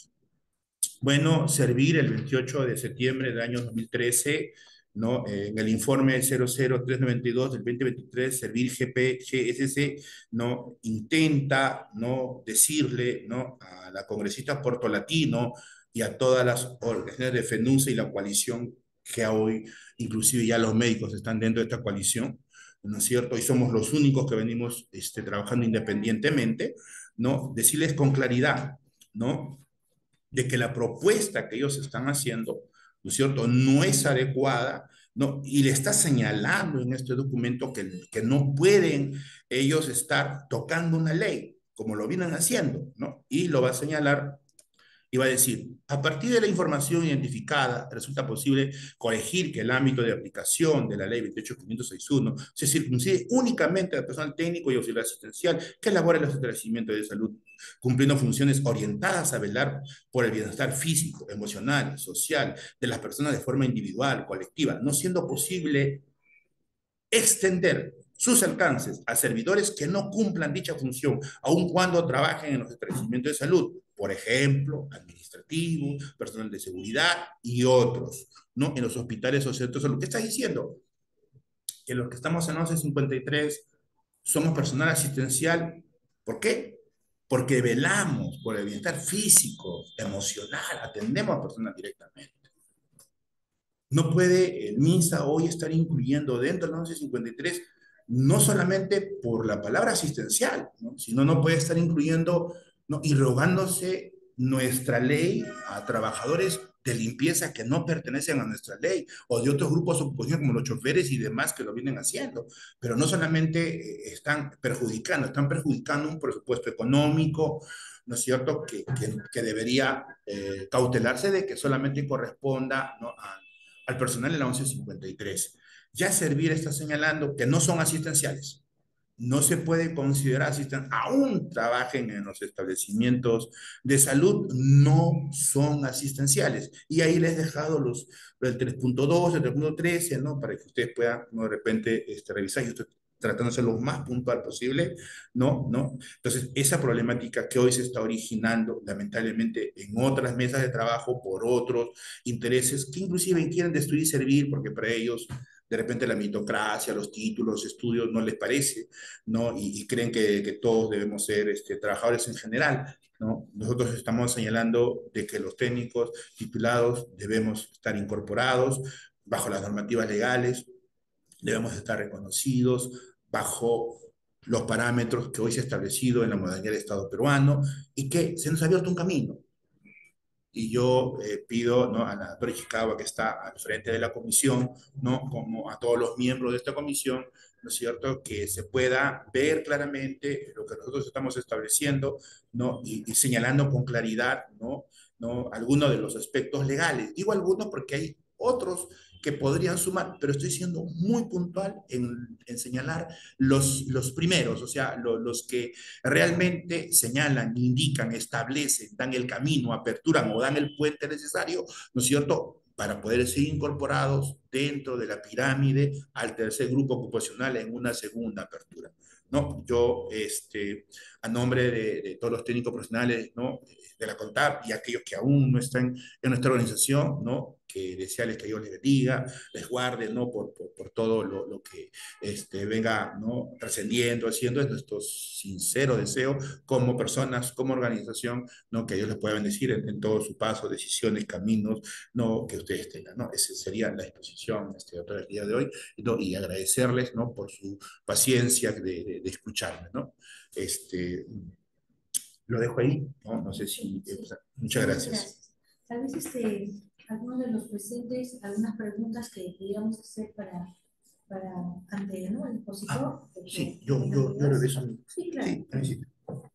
Bueno, servir el 28 de septiembre del año 2013, ¿no? En el informe 00392 del 2023, Servir GSC, ¿no?, intenta, ¿no?, decirle, ¿no?, a la congresista Portolatino y a todas las organizaciones de FENUSA y la coalición que hoy, inclusive ya los médicos están dentro de esta coalición, ¿no es cierto? Y somos los únicos que venimos trabajando independientemente, ¿no? Decirles con claridad, ¿no?, de que la propuesta que ellos están haciendo, ¿no es cierto?, no es adecuada, ¿no? Y le está señalando en este documento que no pueden ellos estar tocando una ley, como lo vienen haciendo, ¿no? Y lo va a señalar y va a decir, a partir de la información identificada, resulta posible corregir que el ámbito de aplicación de la ley 28561 se circunscribe únicamente al personal técnico y auxiliar asistencial que elabora los establecimientos de salud, cumpliendo funciones orientadas a velar por el bienestar físico, emocional, social de las personas de forma individual, colectiva, no siendo posible extender sus alcances a servidores que no cumplan dicha función, aun cuando trabajen en los establecimientos de salud, por ejemplo, administrativos, personal de seguridad y otros, ¿no? En los hospitales o centros de salud. ¿Qué está diciendo? Que los que estamos en 1153 somos personal asistencial. ¿Por qué? Porque velamos por el bienestar físico, emocional, atendemos a personas directamente. No puede el MINSA hoy estar incluyendo dentro del 1153 no solamente por la palabra asistencial, ¿no?, sino no puede estar incluyendo, ¿no?, y rogándose nuestra ley a trabajadores de limpieza que no pertenecen a nuestra ley, o de otros grupos de ocupación como los choferes y demás que lo vienen haciendo. Pero no solamente están perjudicando un presupuesto económico, ¿no es cierto?, que debería cautelarse de que solamente corresponda, ¿no?, al personal de la 1153. Ya Servir está señalando que no son asistenciales. No se puede considerar asistenciales, aún trabajen en los establecimientos de salud, no son asistenciales. Y ahí les he dejado el 3.2, el 3.13, ¿no?, para que ustedes puedan, ¿no?, de repente revisar. Yo estoy tratando de ser lo más puntual posible, ¿no? ¿No? Entonces, esa problemática que hoy se está originando, lamentablemente, en otras mesas de trabajo por otros intereses que inclusive quieren destruir y Servir porque para ellos de repente la mitocracia, los títulos, los estudios no les parece, ¿no? Y creen que todos debemos ser trabajadores en general, ¿no? Nosotros estamos señalando de que los técnicos titulados debemos estar incorporados bajo las normativas legales, debemos estar reconocidos bajo los parámetros que hoy se ha establecido en la modalidad de Estado peruano y que se nos ha abierto un camino. Y yo pido, ¿no?, a la doctora Ishikawa, que está al frente de la comisión, ¿no?, como a todos los miembros de esta comisión, ¿no es cierto?, que se pueda ver claramente lo que nosotros estamos estableciendo, ¿no?, y señalando con claridad, ¿no?, ¿no?, algunos de los aspectos legales. Digo algunos porque hay otros que podrían sumar, pero estoy siendo muy puntual en señalar los primeros, o sea, los que realmente señalan, indican, establecen, dan el camino, aperturan o dan el puente necesario, ¿no es cierto?, para poder ser incorporados dentro de la pirámide al tercer grupo ocupacional en una segunda apertura, ¿no? Yo a nombre de todos los técnicos profesionales, ¿no? De la CONTAP y aquellos que aún no están en nuestra organización, ¿no? Que desearles que Dios les bendiga, les guarde, ¿no? Por todo lo que venga, ¿no? Trascendiendo, haciendo, es nuestro sincero deseo como personas, como organización, ¿no? Que Dios les pueda bendecir en todo su paso, decisiones, caminos, ¿no? Que ustedes tengan, ¿no? Esa sería la exposición, doctor, el día de hoy, ¿no? Y agradecerles, ¿no? Por su paciencia de escucharme, ¿no? Este, lo dejo ahí, ¿no? No sé si... Sí, muchas muchas gracias. gracias. Tal vez algunos de los presentes, algunas preguntas que pudiéramos hacer para ante, ¿no? El Ah, expositor, de sí, que tengan yo dudas. regreso. Sí, claro. Sí, ahí sí.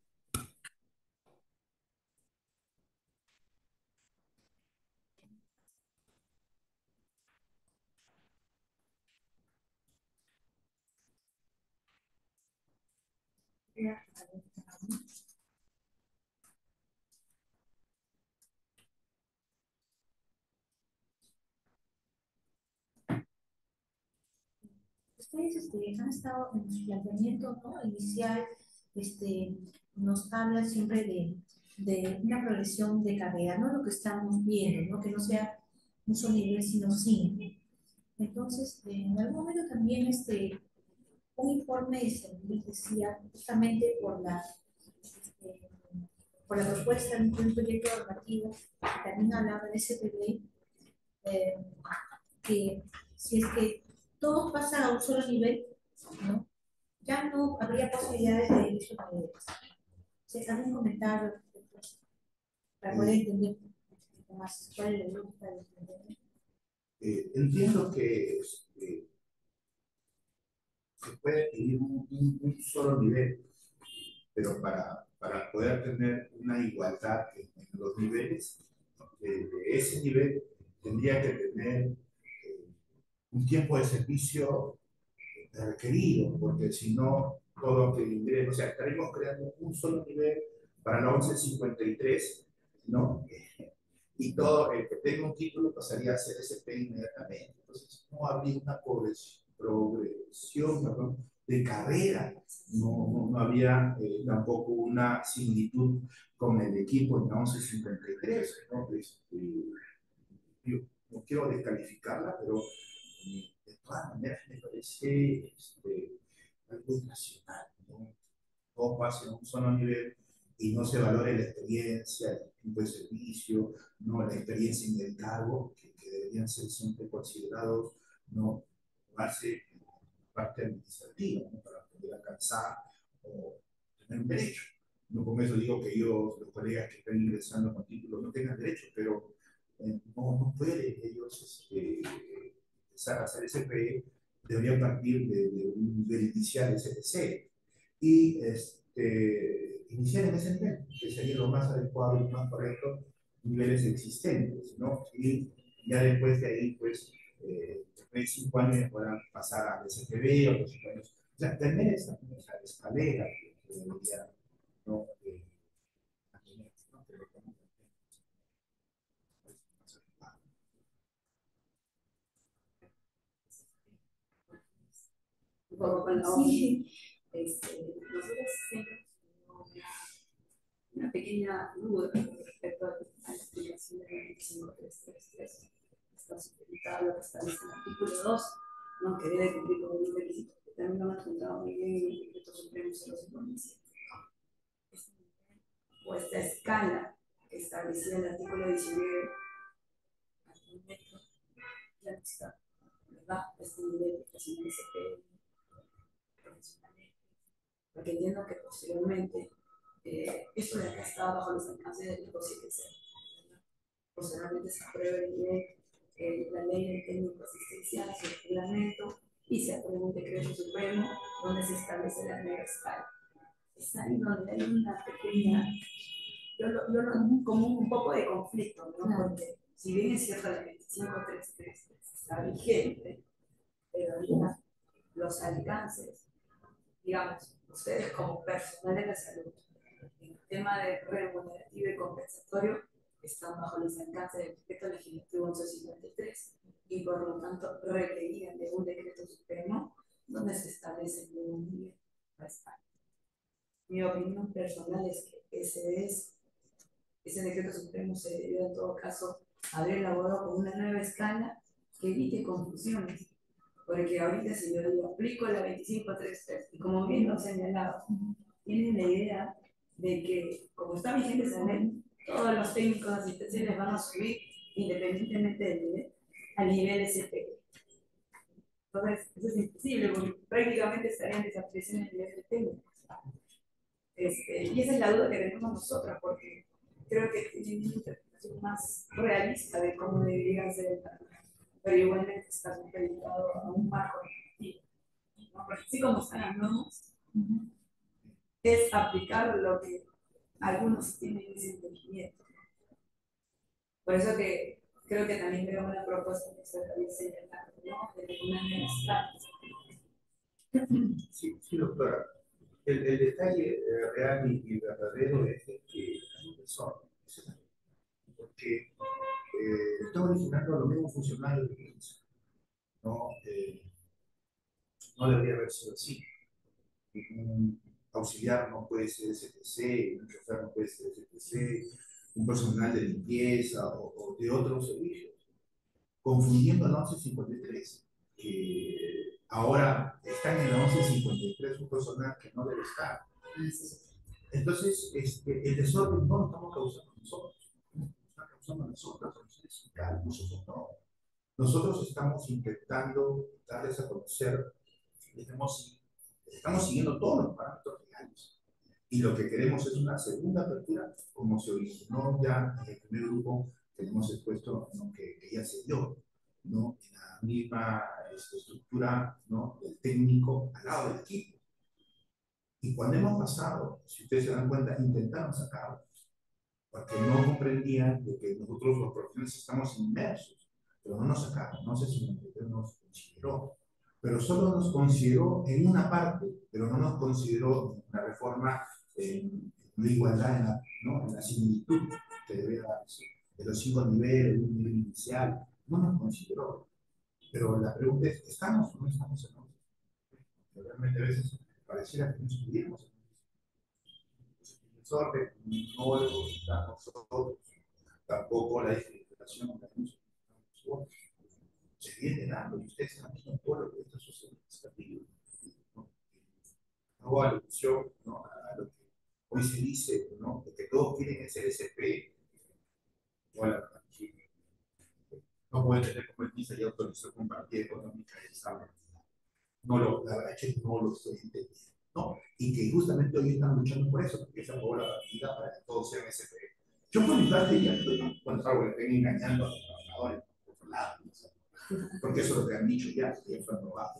Ustedes han estado en su planteamiento, ¿no? Inicial, este, nos hablan siempre de una progresión de carrera, no lo que estamos viendo, ¿no? Que no sea un solo nivel, sino cinco. Entonces, en algún momento también un informe de servicio decía, justamente por la propuesta de un proyecto normativo que también hablaba de SPB, eh, que si es que todos pasan a un solo nivel, ¿no? Ya no habría posibilidades de inicio de niveles. ¿Se algún comentario para poder entender un poco más cuál es la lógica de entender? Entiendo que se puede tener un solo nivel, pero para poder tener una igualdad en los niveles, de ese nivel tendría que tener un tiempo de servicio requerido, porque si no, todo que ingrese, o sea, estaremos creando un solo nivel para la 1153, ¿no? Y todo el que tenga un título pasaría a ser SP inmediatamente. Entonces, no habría una progresión, perdón, de carrera, no había tampoco una similitud con el equipo en la 1153, ¿no? Yo no quiero descalificarla, pero de todas maneras me parece algo irracional, ¿no? Todos pasen a un solo nivel y no se valore la experiencia, el tipo de servicio, no la experiencia en el cargo, que deberían ser siempre considerados, no base parte administrativa, ¿no? Para poder alcanzar o tener un derecho. No con eso digo que ellos, los colegas que están ingresando con títulos, no tengan derecho, pero no pueden ellos empezar a hacer SPE, deberían partir de un nivel inicial de SPC y iniciar en ese nivel, que sería lo más adecuado y más correcto, niveles existentes, ¿no? Y ya después de ahí, pues, después de 5 años puedan pasar al SPB o los 5 años. O sea, tener esa escalera que debería, ¿no? Tener, ¿no? Pero como, un poco con la ONU. Nosotros siempre tenemos una pequeña duda respecto a la explicación de la 25333. Está supeditada a lo que establece el artículo 2, ¿no? Que debe cumplir con un requisito, que también lo han apuntado muy bien en el decreto supremo 057. O esta escala que establecía el artículo 19 ya no está, ¿verdad? Este nivel de presión SP profesionalmente, porque entiendo que posteriormente esto de acá está bajo los alcances del 270. Posteriormente se aprueba el nivel, la ley del técnico asistencial, su reglamento, y se aprueba un decreto supremo donde se establece la nueva escala. Es ahí donde hay una pequeña, como un poco de conflicto, ¿no? Porque si bien es cierto la 2533 está vigente, pero ahorita los alcances, digamos, ustedes como personal de la salud, en el tema de remunerativo y compensatorio, están bajo los alcances del decreto legislativo 1153 y por lo tanto requerían de un decreto supremo donde se establece un nivel para España. Mi opinión personal es que ese decreto supremo se debió en todo caso haber elaborado con una nueva escala que evite confusiones. Porque ahorita si yo digo, aplico la 2533 y como bien lo han señalado, tienen la idea de que como está vigente esa ley, todos los técnicos asistenciales van a subir independientemente del nivel, al nivel SP. Entonces, eso es imposible porque prácticamente estarían desapareciendo el nivel de técnico. Y esa es la duda que tenemos nosotros, porque creo que tiene una interpretación más realista de cómo debería ser el trabajo, pero igualmente está supeditado a un marco normativo, ¿no? Porque así como están las normas, es aplicar lo que algunos tienen ese entendimiento. Por eso que creo que también veo una propuesta que se había señalado, ¿no? De una nueva Sí, sí, doctora. El detalle real y verdadero es de que hay un desorden, porque está originando lo mismo funcionario de INSS, ¿no? No debería haber sido así. Un auxiliar no puede ser STC, un chofer no puede ser STC, un personal de limpieza o de otros servicios, confundiendo el 1153, que ahora están en el 1153 un personal que no debe estar. Entonces, el desorden no lo estamos causando nosotros, lo estamos causando nosotros, nosotros no. Nosotros estamos intentando darles a conocer, estamos siguiendo todos los parámetros legales. Y lo que queremos es una segunda apertura, como se originó ya en el primer grupo que hemos expuesto, ¿no? que ya se dio, ¿no? En la misma estructura, ¿no? Del técnico al lado del equipo. Y cuando hemos pasado, si ustedes se dan cuenta, intentaron sacarlo, porque no comprendían de que nosotros los profesionales estamos inmersos, pero no nos sacaron, no sé si nos consideró, pero solo nos consideró en una parte, pero no nos consideró en la reforma, en la igualdad, ¿no? En la similitud que debe darse, de los 5 niveles, un nivel inicial, no nos consideró. Pero la pregunta es, ¿estamos o no estamos en orden? Realmente a veces pareciera que no estuviéramos desorden, no lo está nosotros, tampoco la discriminación que nosotros se viene dando, y ustedes están viendo todo lo que está sucediendo en esta vida. ¿No? Hago alusión, ¿no? A lo que hoy se dice, ¿no? De que todos quieren ser SP, bueno, no pueden tener competencia y autorización compartida económica del Estado. No la verdad es que no lo estoy entendiendo, ¿no? Y que justamente hoy están luchando por eso, porque se aprobó la partida para que todos sean SP. Yo por mi parte ya estoy contra que estén engañando a los trabajadores por otro lado, ¿no? Porque eso es lo que han dicho ya, que ya fue aprobado.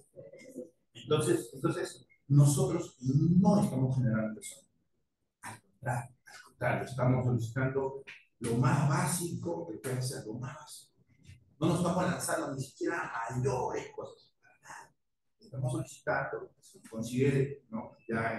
Entonces, nosotros no estamos generando eso. Al contrario, estamos solicitando lo más básico que puede ser lo más básico. No nos vamos a lanzar ni siquiera a mayores cosas. Estamos solicitando que se considere, ¿no?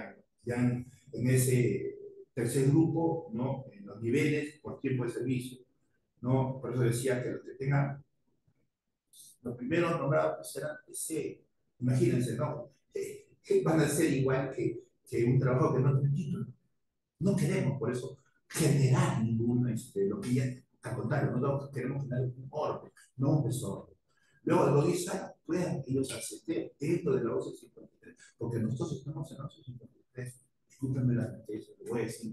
En ese tercer grupo, ¿no? En los niveles por tiempo de servicio, ¿no? Por eso decía que los que tengan los primeros nombrados pues serán ese, imagínense, ¿no? Van a ser igual que un trabajo que no tiene título. No queremos, por eso, generar ningún, lo que ya, al contrario, no queremos generar un orden, no un desorden. Luego, lo dice, puedan ellos acceder dentro de la 1153, porque nosotros estamos en la 1153. Discúlpenme la noticia, lo voy a decir.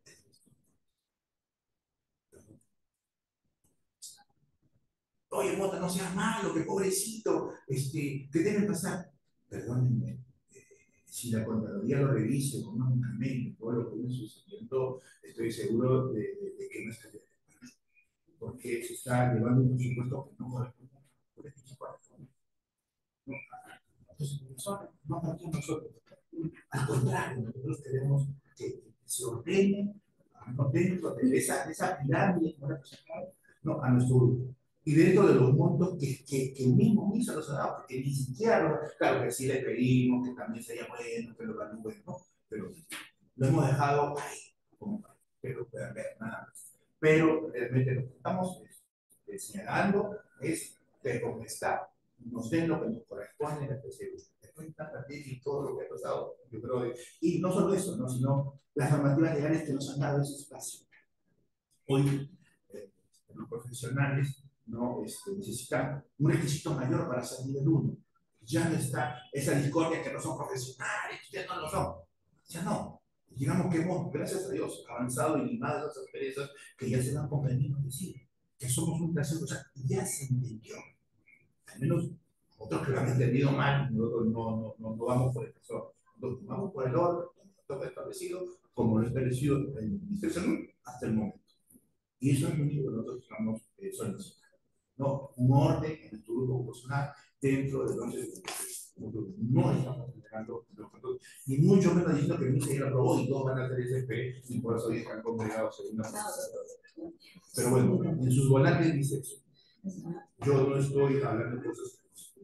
Oye, Mota, no seas malo, que pobrecito, ¿qué debe pasar? Perdónenme, si la Contraloría lo revisa económicamente, todo lo que viene sucediendo, estoy seguro de que no está bien, porque se está llevando un presupuesto que no corresponde a la política para el fondo. Entonces, no partimos nosotros. Al contrario, nosotros queremos que se ordene, ¿no? Dentro de esa pirámide, ¿no? A nuestro grupo. Y dentro de los montos que el mismo MISA nos ha dado, porque ni siquiera, claro que sí le pedimos que también sería bueno, que lo evalúen, ¿no? Pero lo hemos dejado ahí, como para que lo puedan ver, nada más. Pero realmente lo que estamos señalando es que como está, nos den lo que nos corresponde en el PCU. Después de tanta crisis y todo lo que ha pasado, yo yo creo, y no solo eso, ¿no? Sino las normativas legales que nos han dado ese espacio. Hoy, los profesionales, ¿no? Necesitan un requisito mayor para ser nivel 1. Ya no está esa discordia que no son profesionales, ustedes no lo son. Ya no. Digamos que hemos, gracias a Dios, avanzado y limado esas asperezas que ya se van conveniendo decir que somos un tercer, o sea, ya se entendió. Al menos otros que lo han entendido mal, nosotros no vamos por el tesoro, nosotros vamos por el orden, todo establecido, como lo establecido el Ministerio de Salud hasta el momento. Y eso es lo único que nosotros estamos solicitando. No, un orden en nuestro grupo personal dentro de donde no estamos generando los controles, ni mucho menos diciendo que el MISE ya lo aprobó y todos van a hacer SP y por eso hoy están congregados en una. Pero bueno, en sus volantes dice eso. Yo no estoy hablando de cosas.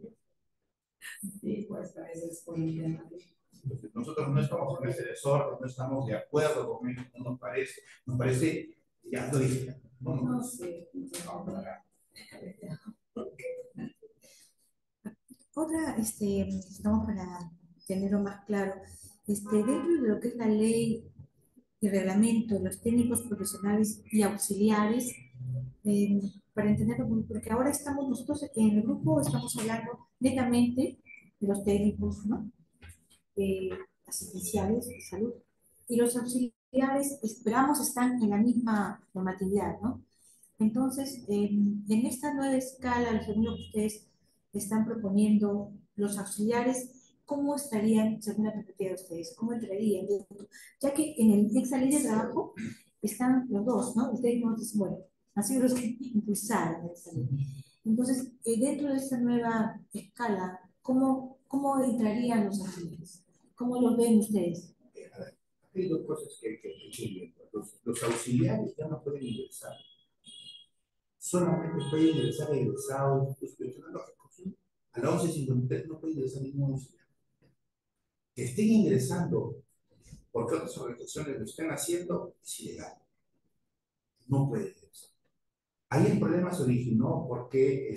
Sí, pues parece disponible. Nosotros no estamos en ese desorden, no estamos de acuerdo con ello, no nos parece, ya lo dije. No sé. Otra, estamos para tenerlo más claro, dentro de lo que es la ley y reglamento, los técnicos profesionales y auxiliares, eh, para entenderlo, porque ahora estamos nosotros en el grupo, estamos hablando netamente de los técnicos, ¿no? Asistenciales de salud. Y los auxiliares, esperamos, están en la misma normatividad, ¿no? Entonces, en esta nueva escala, según lo que ustedes están proponiendo, los auxiliares, ¿cómo estarían, según la perspectiva de ustedes? ¿Cómo entrarían? Ya que en esa ley de trabajo están los dos, ¿no? Ustedes nos dicen, bueno, han sido los que impulsaron esa ley. Entonces, dentro de esta nueva escala, ¿cómo entrarían los auxiliares? ¿Cómo los ven ustedes? Hay dos cosas que hay que ir viendo. Los auxiliares ya no pueden ingresar. Solamente puede ingresar egresados, a la 1153 no puede ingresar ningún auxiliar. Que estén ingresando porque otras organizaciones lo están haciendo es ilegal. No puede ingresar. Ahí el problema se originó porque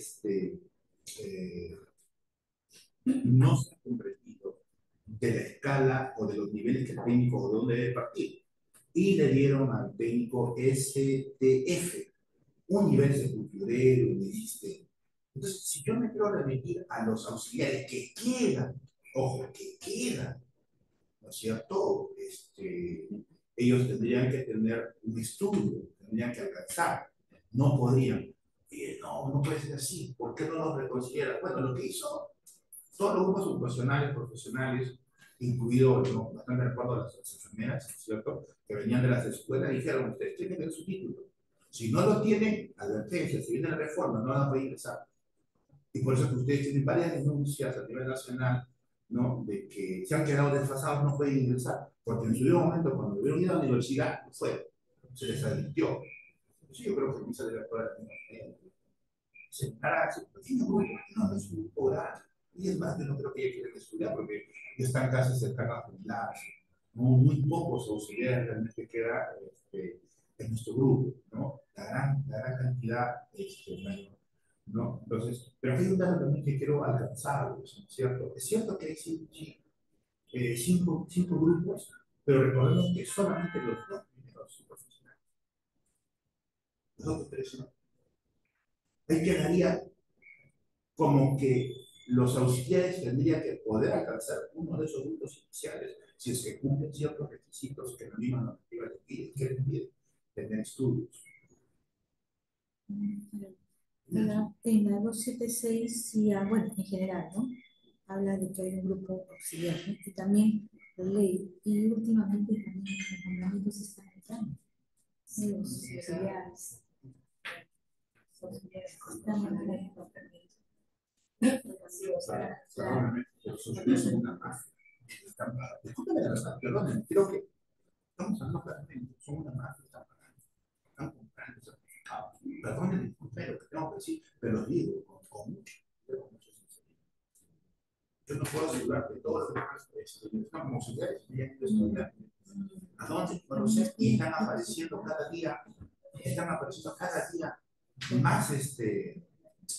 no se ha comprendido de la escala o de los niveles que el técnico o de dónde debe partir. Y le dieron al técnico STF, un nivel sepulturero, un sistema. Entonces, si yo me quiero remitir a los auxiliares que quedan, ojo, que quedan, ¿no es cierto? Ellos tendrían que tener un estudio, tendrían que alcanzar, no podrían. No puede ser así, ¿por qué no los reconsidera? Bueno, lo que hizo todos los grupos profesionales, incluidos, ¿no? Bastante de acuerdo a las enfermeras, ¿cierto? Que venían de las escuelas, dijeron, ustedes tienen que ver su título. Si no lo tienen, advertencia, si viene la reforma, no van a poder ingresar. Y por eso es que ustedes tienen varias denuncias a nivel nacional, ¿no? De que se han quedado desfasados, no pueden ingresar. Porque en su momento, cuando hubieron ido a la universidad, no fue. Se les advirtió. Entonces, yo creo que empieza de la escuela separarse, tiene un grupo, no es un grupo grande. Y es más, yo no creo que ella quiera que estudiar porque están casi cercanos a jubilarse. Muy pocos auxiliares realmente quedan en nuestro grupo, ¿no? La gran cantidad, ¿no? Entonces, pero hay un dato también que quiero alcanzar, ¿no es cierto? Es cierto que hay cinco grupos, pero recordemos que solamente los dos primeros son profesionales. Los otros tres no. Ahí quedaría como que los auxiliares tendrían que poder alcanzar uno de esos grupos iniciales si es que cumplen ciertos requisitos que la misma normativa les pide, que les pide tener estudios. En la 276, sí, bueno, en general, ¿no? Habla de que hay un grupo auxiliar, ¿no? Y también la ley, y últimamente también los nombramientos se están entrando. Sí, los auxiliares. Perdóname, pero son una mafia. Discúlpeme la verdad, perdónenme, creo que estamos hablando claramente, son una mafia, están comprando certificados. Perdónenme, disculpe lo que tengo que decir, pero lo digo con mucho sinceridad. Yo no puedo asegurar que todos los demás están como auxiliares, estudiantes. ¿A dónde? No lo sé, y están apareciendo cada día más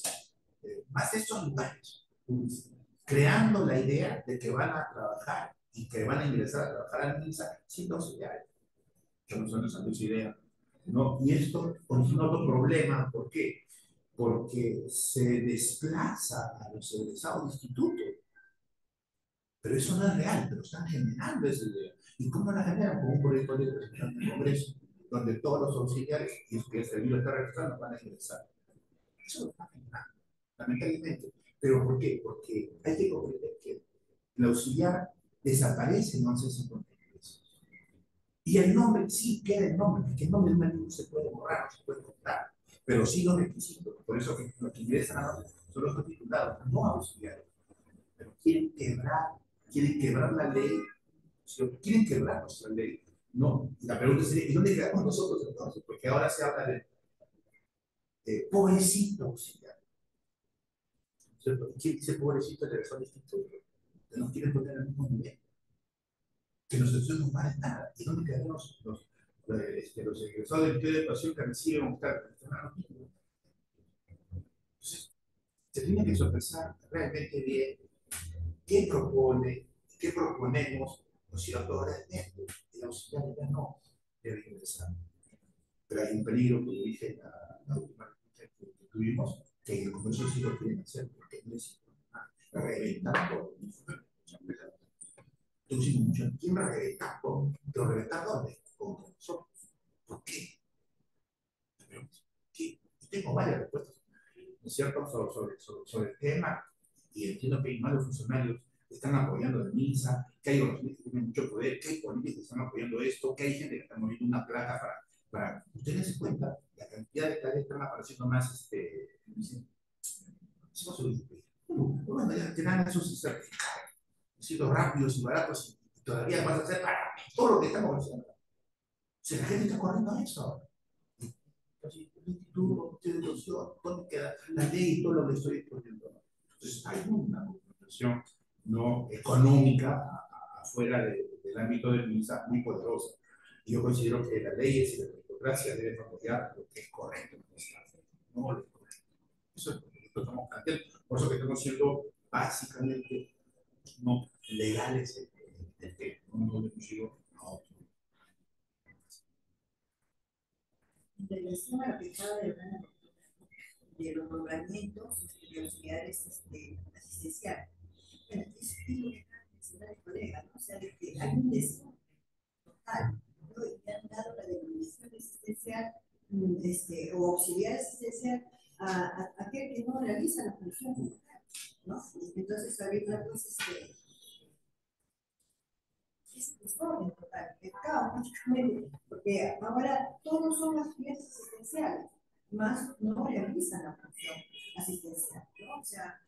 más de estos lugares, creando la idea de que van a trabajar y que van a ingresar a trabajar al MINSA sin auxiliares, que no son esa idea, ¿no? Y esto origina otro problema, ¿por qué? Porque se desplaza a los egresados de instituto. Pero eso no es real, pero están generando esa idea. ¿Y cómo la generan? Con un proyecto de presentación en el Congreso, donde todos los auxiliares y los que el servicio está registrando van a ingresar. Eso lo está generando, lamentablemente. ¿Pero por qué? Porque hay que comprender que el auxiliar desaparece en 1153. Y el nombre, sí queda el nombre, porque el nombre no se puede borrar, no se puede cortar, pero sí los requisitos. Por eso que los que ingresan a la son los titulados, no auxiliares. Pero quieren quebrar la ley, quieren quebrar nuestra ley. No, la pregunta sería, ¿y dónde quedamos nosotros entonces? Porque ahora se habla de pobrecito auxiliar. ¿Cierto? ¿Quién dice pobrecito el egresor de instituto? Que nos quieren poner al mismo nivel. Que nosotros no valen nada. ¿Y dónde quedamos los egresados del Ministerio de Educación que reciben un cargo? Entonces, se tiene que sopesar realmente bien qué propone, qué proponemos, ¿no es cierto? Ahora el auxiliar ya no debe ingresar. Pero hay un peligro, como dije en la última que tuvimos, que el Congreso sí lo quieren hacer, porque no es reventar todo. Entonces, ¿quién va a reventar todo? ¿Pero reventar dónde? Con nosotros. ¿Por qué? ¿Qué? Tengo varias respuestas, ¿no es cierto?, sobre el tema, y entiendo que hay malos funcionarios que están apoyando la MINSA, que hay organizaciones que tienen mucho poder, que hay políticos que están apoyando esto, que hay gente que está moviendo una plata para ustedes se cuenta, la cantidad de tareas están apareciendo más, bueno, ya te dan esos certificados, siendo rápidos y baratos, y todavía vas a hacer para todo lo que estamos haciendo. O sea, la gente está corriendo a eso. Entonces, el instituto de educación, ¿dónde queda la ley y todo lo que estoy exponiendo? Entonces, hay una movilización no económica afuera del ámbito del MINSA muy poderosa. Y yo considero que las leyes y la democracia deben apoyar lo que es correcto, no lo correcto. Eso es lo que estamos planteando. Por eso que estamos siendo básicamente no legales del tema, no de un giro a otro. En relación a la aplicada de los nombramientos de auxiliares asistenciales, bueno, eso es lo que acaba de mencionar el colega, ¿no? O sea, de que hay un desorden total, ¿no? Y han dado la denominación asistencial o auxiliar asistencial a aquel que no realiza la función comunitaria, ¿no? Entonces, ahorita, pues, es un desorden total, el caos, prácticamente, porque ahora todos son auxiliares asistenciales, más no realizan la función asistencial, ¿no? O sea,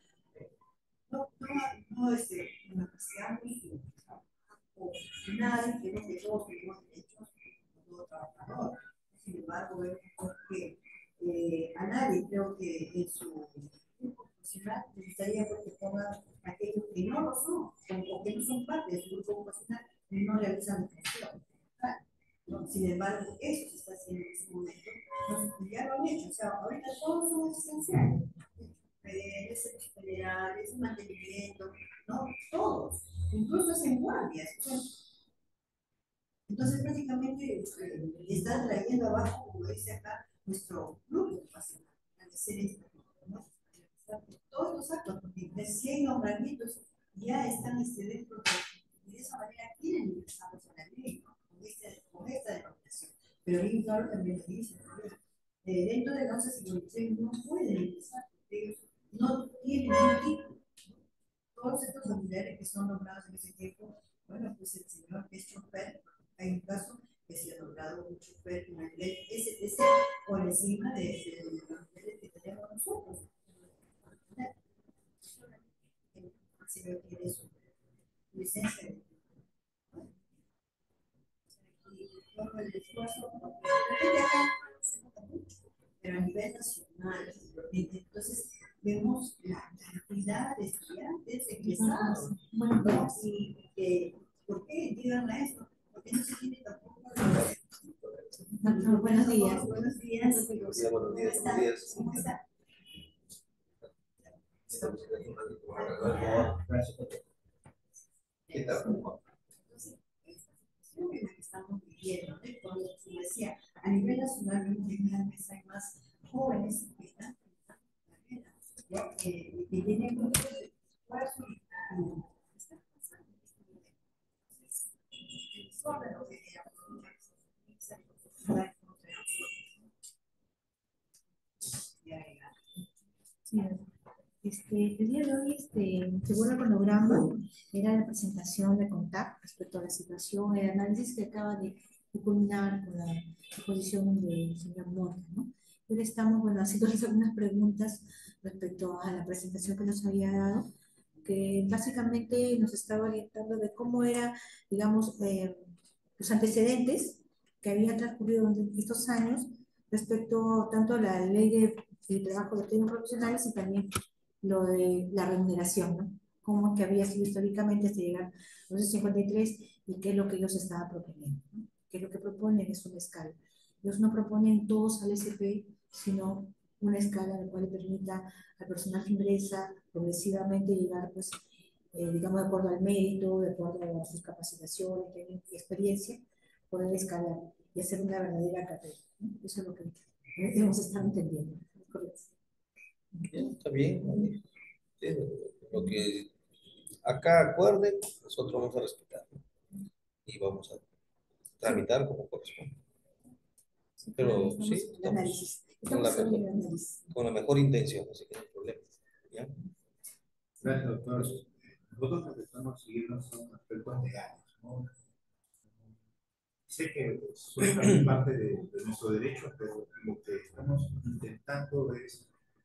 no apreciamos o nadie tiene que todos tenemos derechos como todo trabajador. Sin embargo, vemos que a nadie creo que en su grupo profesional le gustaría que pongan aquellos que no lo son o que no son parte de su grupo profesional y no realizan la función. ¿No? Sin embargo, eso se está haciendo en este momento. Ya lo han hecho, o sea, ahorita todos son esenciales. Servicios generales, mantenimiento, ¿no? Todos, incluso hacen guardias. Entonces, prácticamente están trayendo abajo, como dice acá, nuestro grupo nacional, al hacer esto, ¿no? Todos los actos, porque si hay nombramientos, ya están dentro de esa manera quieren ingresarlos a la ley, ¿no? Con esta denominación. Pero bien claro también lo dice, dentro del 1156 no pueden ingresar, porque ellos no tienen un título. Todos estos auxiliares que son nombrados en ese tiempo, bueno, pues el señor es chofer, hay un caso que se ha nombrado un chofer en la ley STC por encima de los niveles que tenemos nosotros. Si no tiene su licencia. Y el esfuerzo, pero a nivel nacional, entonces vemos la cantidad de estudiantes egresados. Bueno, y ¿por qué llegan a esto? Porque no se tiene tampoco. Buenos días. Buenos días. ¿Cómo está? ¿Cómo está? ¿Qué tal? viendo, ¿no? Como decía, a nivel nacional, cada vez hay más jóvenes que están en la carrera, ¿no? Que tienen mucho esfuerzo y están pasando este nivel. Entonces, el órgano de Sí, el día de hoy, según el cronograma, era la presentación de CONTAC respecto a la situación, el análisis que acaba de culminar con la exposición del señor Mota, ¿no? Ahora estamos, bueno, haciéndoles algunas preguntas respecto a la presentación que nos había dado, que básicamente nos estaba orientando de cómo era, digamos, los antecedentes que habían transcurrido en estos años respecto tanto a la ley de trabajo de técnicos profesionales y también lo de la remuneración, ¿no? Cómo es que había sido históricamente hasta llegar a los 53 y qué es lo que ellos estaban proponiendo, ¿no? Que lo que proponen es una escala. Ellos no proponen todos al SP, sino una escala en la cual le permita al personal que ingresa progresivamente llegar, pues, digamos, de acuerdo al mérito, de acuerdo a sus capacitaciones, y experiencia, poder escalar y hacer una verdadera carrera, ¿no? Eso es lo que hemos estado entendiendo. Correcto. Bien, está bien. Sí, lo que acá acuerden, nosotros vamos a respetar, ¿no? Y vamos a tramitar como corresponde. Pero sí, estamos con la mejor intención, así que no hay problema. ¿Ya? Gracias, doctor. Nosotros lo que estamos siguiendo son aspectos legales, ¿no? Sé que son también parte de nuestro derecho, pero lo que estamos intentando es,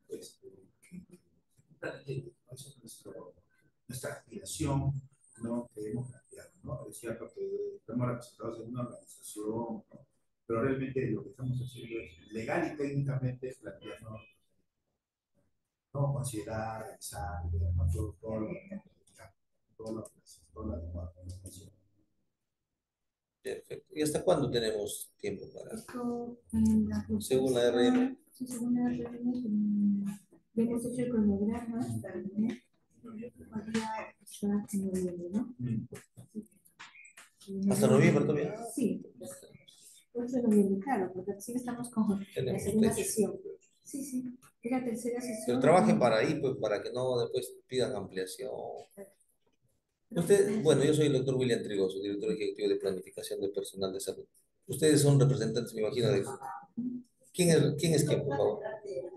esa es nuestra aspiración, ¿no? Que hemos planteado, ¿no? Es cierto que estamos representados en una organización, ¿no? Pero realmente lo que estamos haciendo es legal y técnicamente plantearnos, ¿no? Considerar, revisar, ¿no? Todo lo que Perfecto. ¿Y hasta cuándo tenemos tiempo para? Esto, Según la RM. Sí, según la RM, ya hemos hecho el cronograma, ¿no? Podría estar en noviembre, ¿no? ¿Hasta noviembre todavía? Sí, 8 de noviembre, claro, porque recién estamos con la segunda sesión. Sí, sí, es la tercera sesión. Pero trabajen para ahí, pues, para que no después pidan ampliación. Usted, bueno, yo soy el doctor William Trigoso, director ejecutivo de planificación de personal de salud. Ustedes son representantes, me imagino, de... quién es quién, por favor?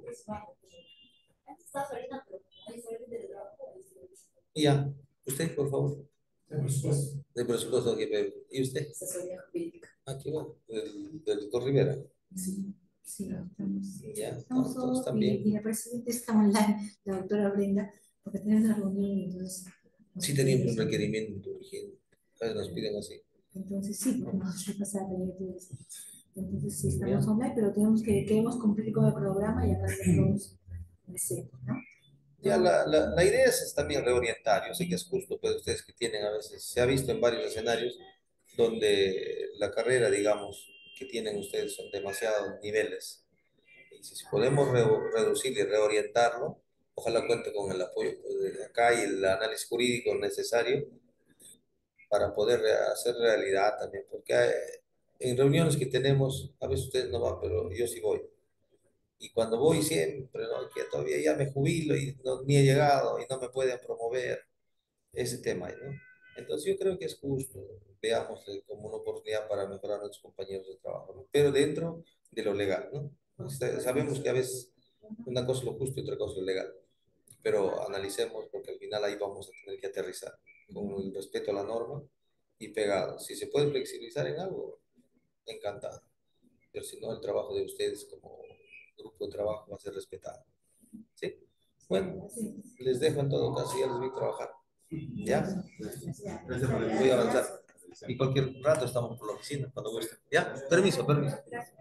Y ya, usted, por favor. De presupuesto, ¿y usted? Asesoría jurídica. Ah, qué bueno, del doctor Rivera. Sí, sí, estamos. Ya, Estamos todos todos, también. y la presidenta está online, la doctora Brenda, porque tenemos una reunión y entonces. Sí teníamos un requerimiento urgente. A veces nos piden así. Entonces sí, porque nos va a pasar todo eso. Entonces sí, estamos Ya. online, pero queremos cumplir con el programa y acá estamos presentes, ¿no? Ya, la idea es también reorientar. Yo sé que es justo, pero ustedes que tienen a veces, se ha visto en varios escenarios donde la carrera, digamos, que tienen ustedes son demasiados niveles. Y si podemos reducir y reorientarlo, ojalá cuente con el apoyo, pues, de acá y el análisis jurídico necesario para poder hacer realidad también, porque en reuniones que tenemos, a veces ustedes no van, pero yo sí voy. Y cuando voy siempre, ¿no? Que todavía ya me jubilo y no, ni he llegado y no me pueden promover ese tema, ¿no? Entonces yo creo que es justo, veamos como una oportunidad para mejorar a nuestros compañeros de trabajo, ¿no? Pero dentro de lo legal, ¿no? Sabemos que a veces una cosa es lo justo y otra cosa es lo legal, pero analicemos porque al final ahí vamos a tener que aterrizar con el respeto a la norma y pegado. Si se puede flexibilizar en algo, encantado. Pero si no, el trabajo de ustedes como grupo de trabajo va a ser respetado. ¿Sí? Bueno, les dejo en todo caso, ya les vi trabajar. ¿Ya? Voy a avanzar. Y cualquier rato estamos por la oficina, cuando guste. ¿Ya? Permiso, permiso.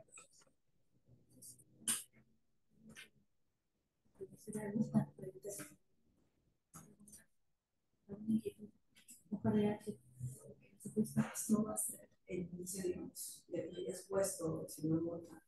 No va a ser el inicio, digamos, de que hayas puesto, si no vota,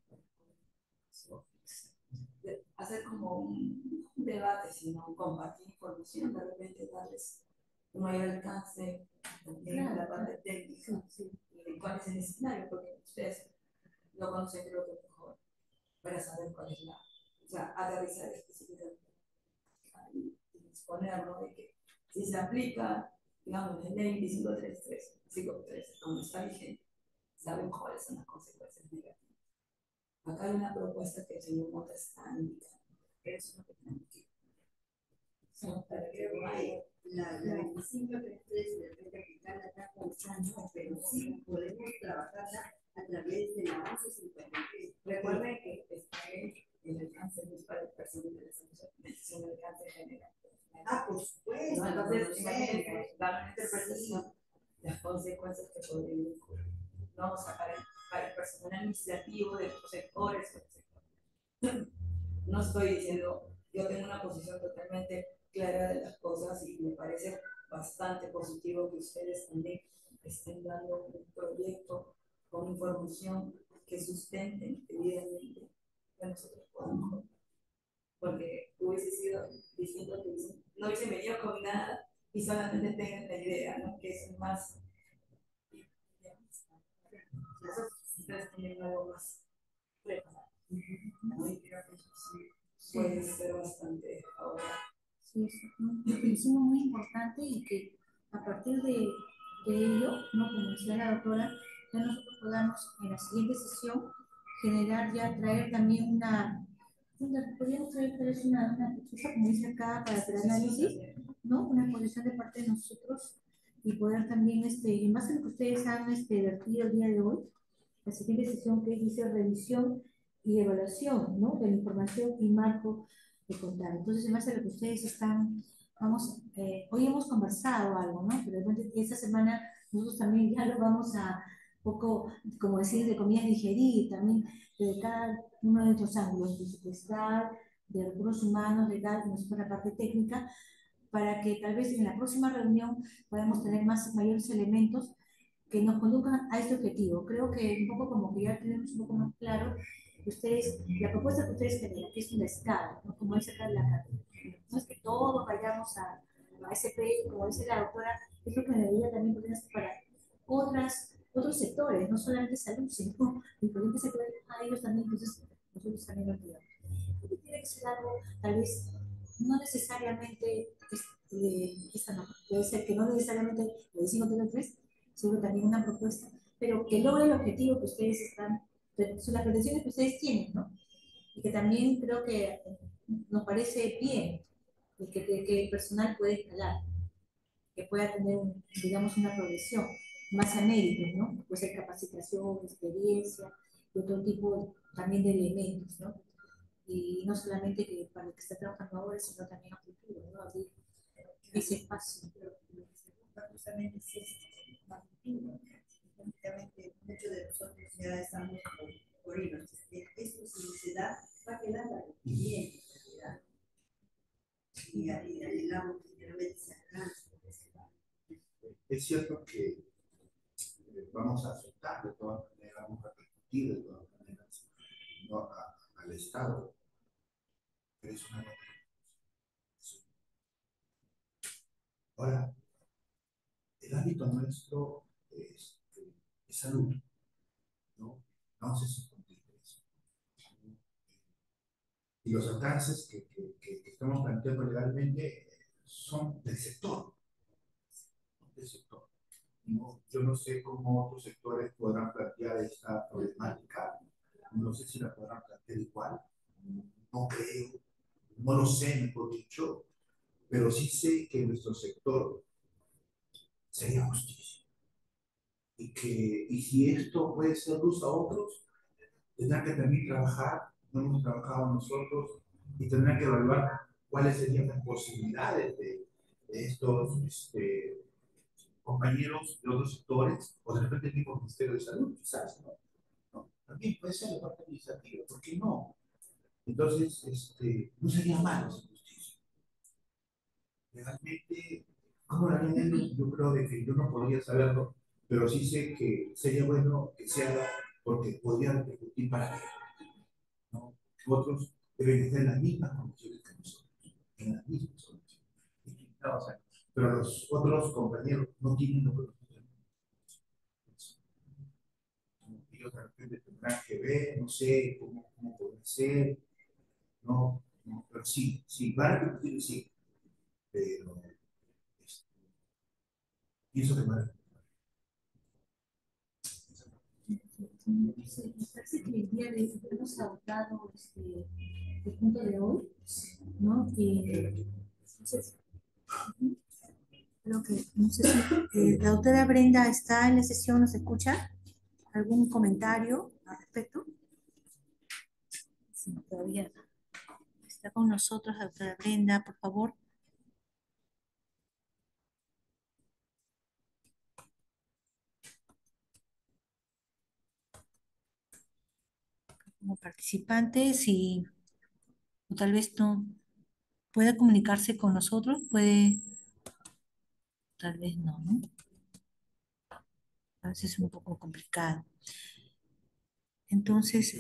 hacer como un debate, sino compartir información, de repente darles un mayor alcance también en la parte técnica, y cuál es el escenario, porque ustedes no conocen, creo que mejor, para saber cuál es la, o sea, aterrizar específicamente y exponer, ¿no? De que si se aplica, digamos, la ley 1533, 53, como está vigente, saben cuáles son las consecuencias negativas. Acá hay una propuesta que el señor Mota está indicando, que eso es lo que tenemos que Para que la 2533 de repente aplicarla acá con no, pero sí podemos trabajarla a través de la 1153. recuerden que el alcance no es para el personal de la salud, sino el alcance general. Ah, por supuesto. Entonces, imagínense, dar una interpretación de las consecuencias que podrían ocurrir. No, o sea, para el personal administrativo de los sectores, etc. No estoy diciendo, yo tengo una posición totalmente clara de las cosas y me parece bastante positivo que ustedes también estén dando un proyecto con información que sustenten evidentemente que nosotros podamos, porque hubiese sido distinto que no hubiese venido con nada y solamente tengan la idea, ¿no? Que es más, ustedes tienen algo más preparado. Muy creo que eso sí puede ser bastante ahora. Sí, es un mecanismo muy importante y que a partir de ello, ¿no? Como decía la doctora, ya nosotros podamos en la siguiente sesión generar ya, traer también podríamos traer tal vez una cosa, como dice acá, para el análisis, ¿no? Una posición de parte de nosotros y poder también, en base a lo que ustedes han vertido el día de hoy, la siguiente sesión que dice revisión y evaluación, ¿no? De la información y marco de contar. Entonces, en base a lo que ustedes hoy hemos conversado algo, ¿no? Pero de repente esta semana nosotros también ya lo vamos a poco, como decir, de comillas, digerir también de cada uno de nuestros ángulos, presupuestal, de recursos humanos, legal y nosotros la parte técnica, para que tal vez en la próxima reunión podamos tener mayores elementos que nos conduzcan a este objetivo. Creo que un poco como que ya tenemos un poco más claro que la propuesta que ustedes generan, que es una escala, ¿no? Como dice acá la cátedra. No es que todos vayamos a SP, como dice la doctora, es lo que debería también poner para otros sectores, no solamente salud, sino diferentes sectores a ellos también, entonces nosotros también lo ayudamos. Tiene que ser algo, tal vez, no necesariamente, esta no, puede ser que no necesariamente lo decimos de los tres, sino también una propuesta, pero que logre el objetivo que ustedes son las pretensiones que ustedes tienen, ¿no? Y que también creo que nos parece bien que el personal pueda escalar, que pueda tener, digamos, una progresión, más a méritos, ¿no? Puede ser capacitación, experiencia, y otro tipo también de elementos, ¿no? Y no solamente que para el que está trabajando ahora, sino también a futuro, ¿no? Abrir ese espacio. Justamente es más futuro. Prácticamente muchos de nosotros ya estamos por irnos. Esto si se da, va a quedar bien, y anhelamos que realmente se alcance. Es cierto que vamos a aceptar de todas maneras, vamos a discutir de todas maneras, ¿no? Al Estado, pero es una manera. Ahora, el ámbito nuestro es salud, ¿no? No sé si eso. Y los alcances que estamos planteando legalmente son del sector, del sector. No, yo no sé cómo otros sectores podrán plantear esta problemática, no sé si la podrán plantear igual, no creo, no lo sé, mejor dicho, pero sí sé que en nuestro sector sería justicia. Y si esto puede ser luz a otros, tendrán que también trabajar, no hemos trabajado nosotros, y tendrán que evaluar cuáles serían las posibilidades de estos compañeros de otros sectores, o de repente el mismo Ministerio de Salud, quizás, ¿no? ¿No? También puede ser la parte administrativa, ¿por qué no? Entonces, no sería malo esa justicia. Realmente, ¿cómo lo harían ellos? Yo creo de que yo no podría saberlo, pero sí sé que sería bueno que se haga porque podría repercutir para ellos, ¿no? Otros deben estar en las mismas condiciones que nosotros, en las mismas condiciones. O sea, pero los otros compañeros no tienen lo que nosotros tenemos. ellos de repente tendrán que ver, no sé cómo puede ser, no, no, pero sí, sí, van a repetir, sí, pero este, pienso que van a Me parece que el día de hoy hemos adoptado el punto de hoy, ¿no? Entonces, creo que, no sé si la doctora Brenda está en la sesión, ¿nos escucha? ¿Algún comentario al respecto? Sí, todavía está con nosotros, la doctora Brenda, por favor. Como participante, si o tal vez no pueda comunicarse con nosotros, puede, tal vez no, ¿no? A veces es un poco complicado. Entonces,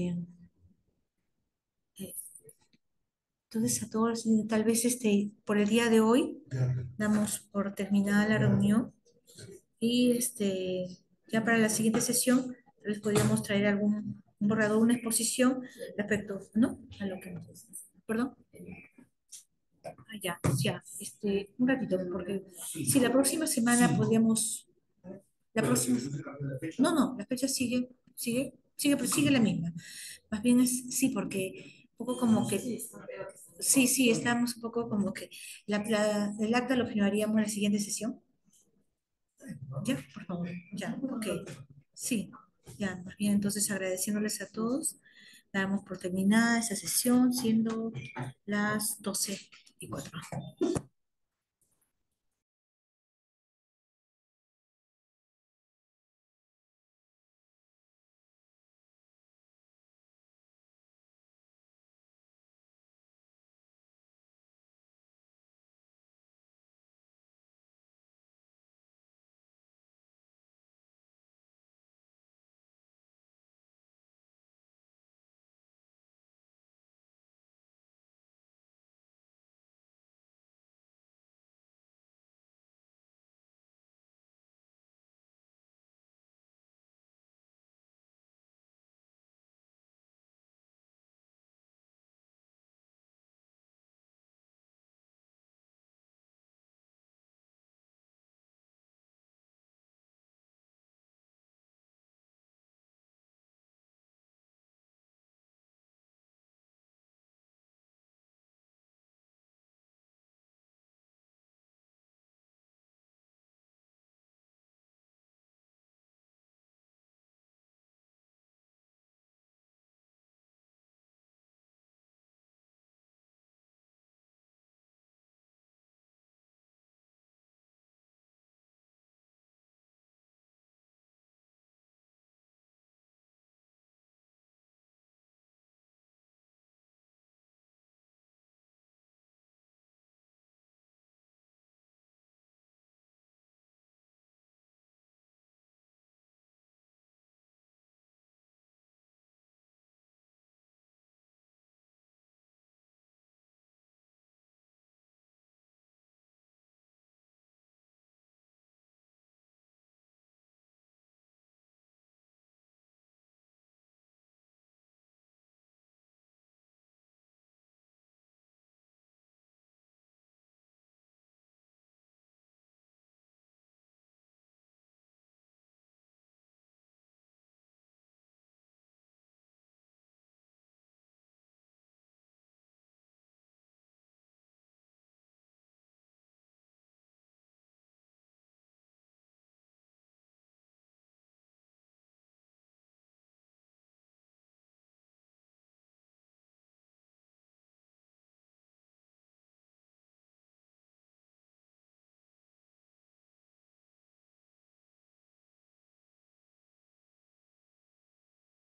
eh, entonces a todos, tal vez por el día de hoy, damos por terminada la reunión y ya para la siguiente sesión les podríamos traer algún un borrador, una exposición respecto, ¿no? A lo que nos... Perdón. Ah, ya, ya, un ratito, porque si la próxima semana podríamos, la próxima, no, no, la fecha pero sigue la misma. Más bien sí, porque un poco como que, sí, estamos un poco como que el acta lo firmaríamos en la siguiente sesión. Ya, por favor, ya, ok. Sí, ya, más bien entonces agradeciéndoles a todos, damos por terminada esa sesión siendo las 12:04.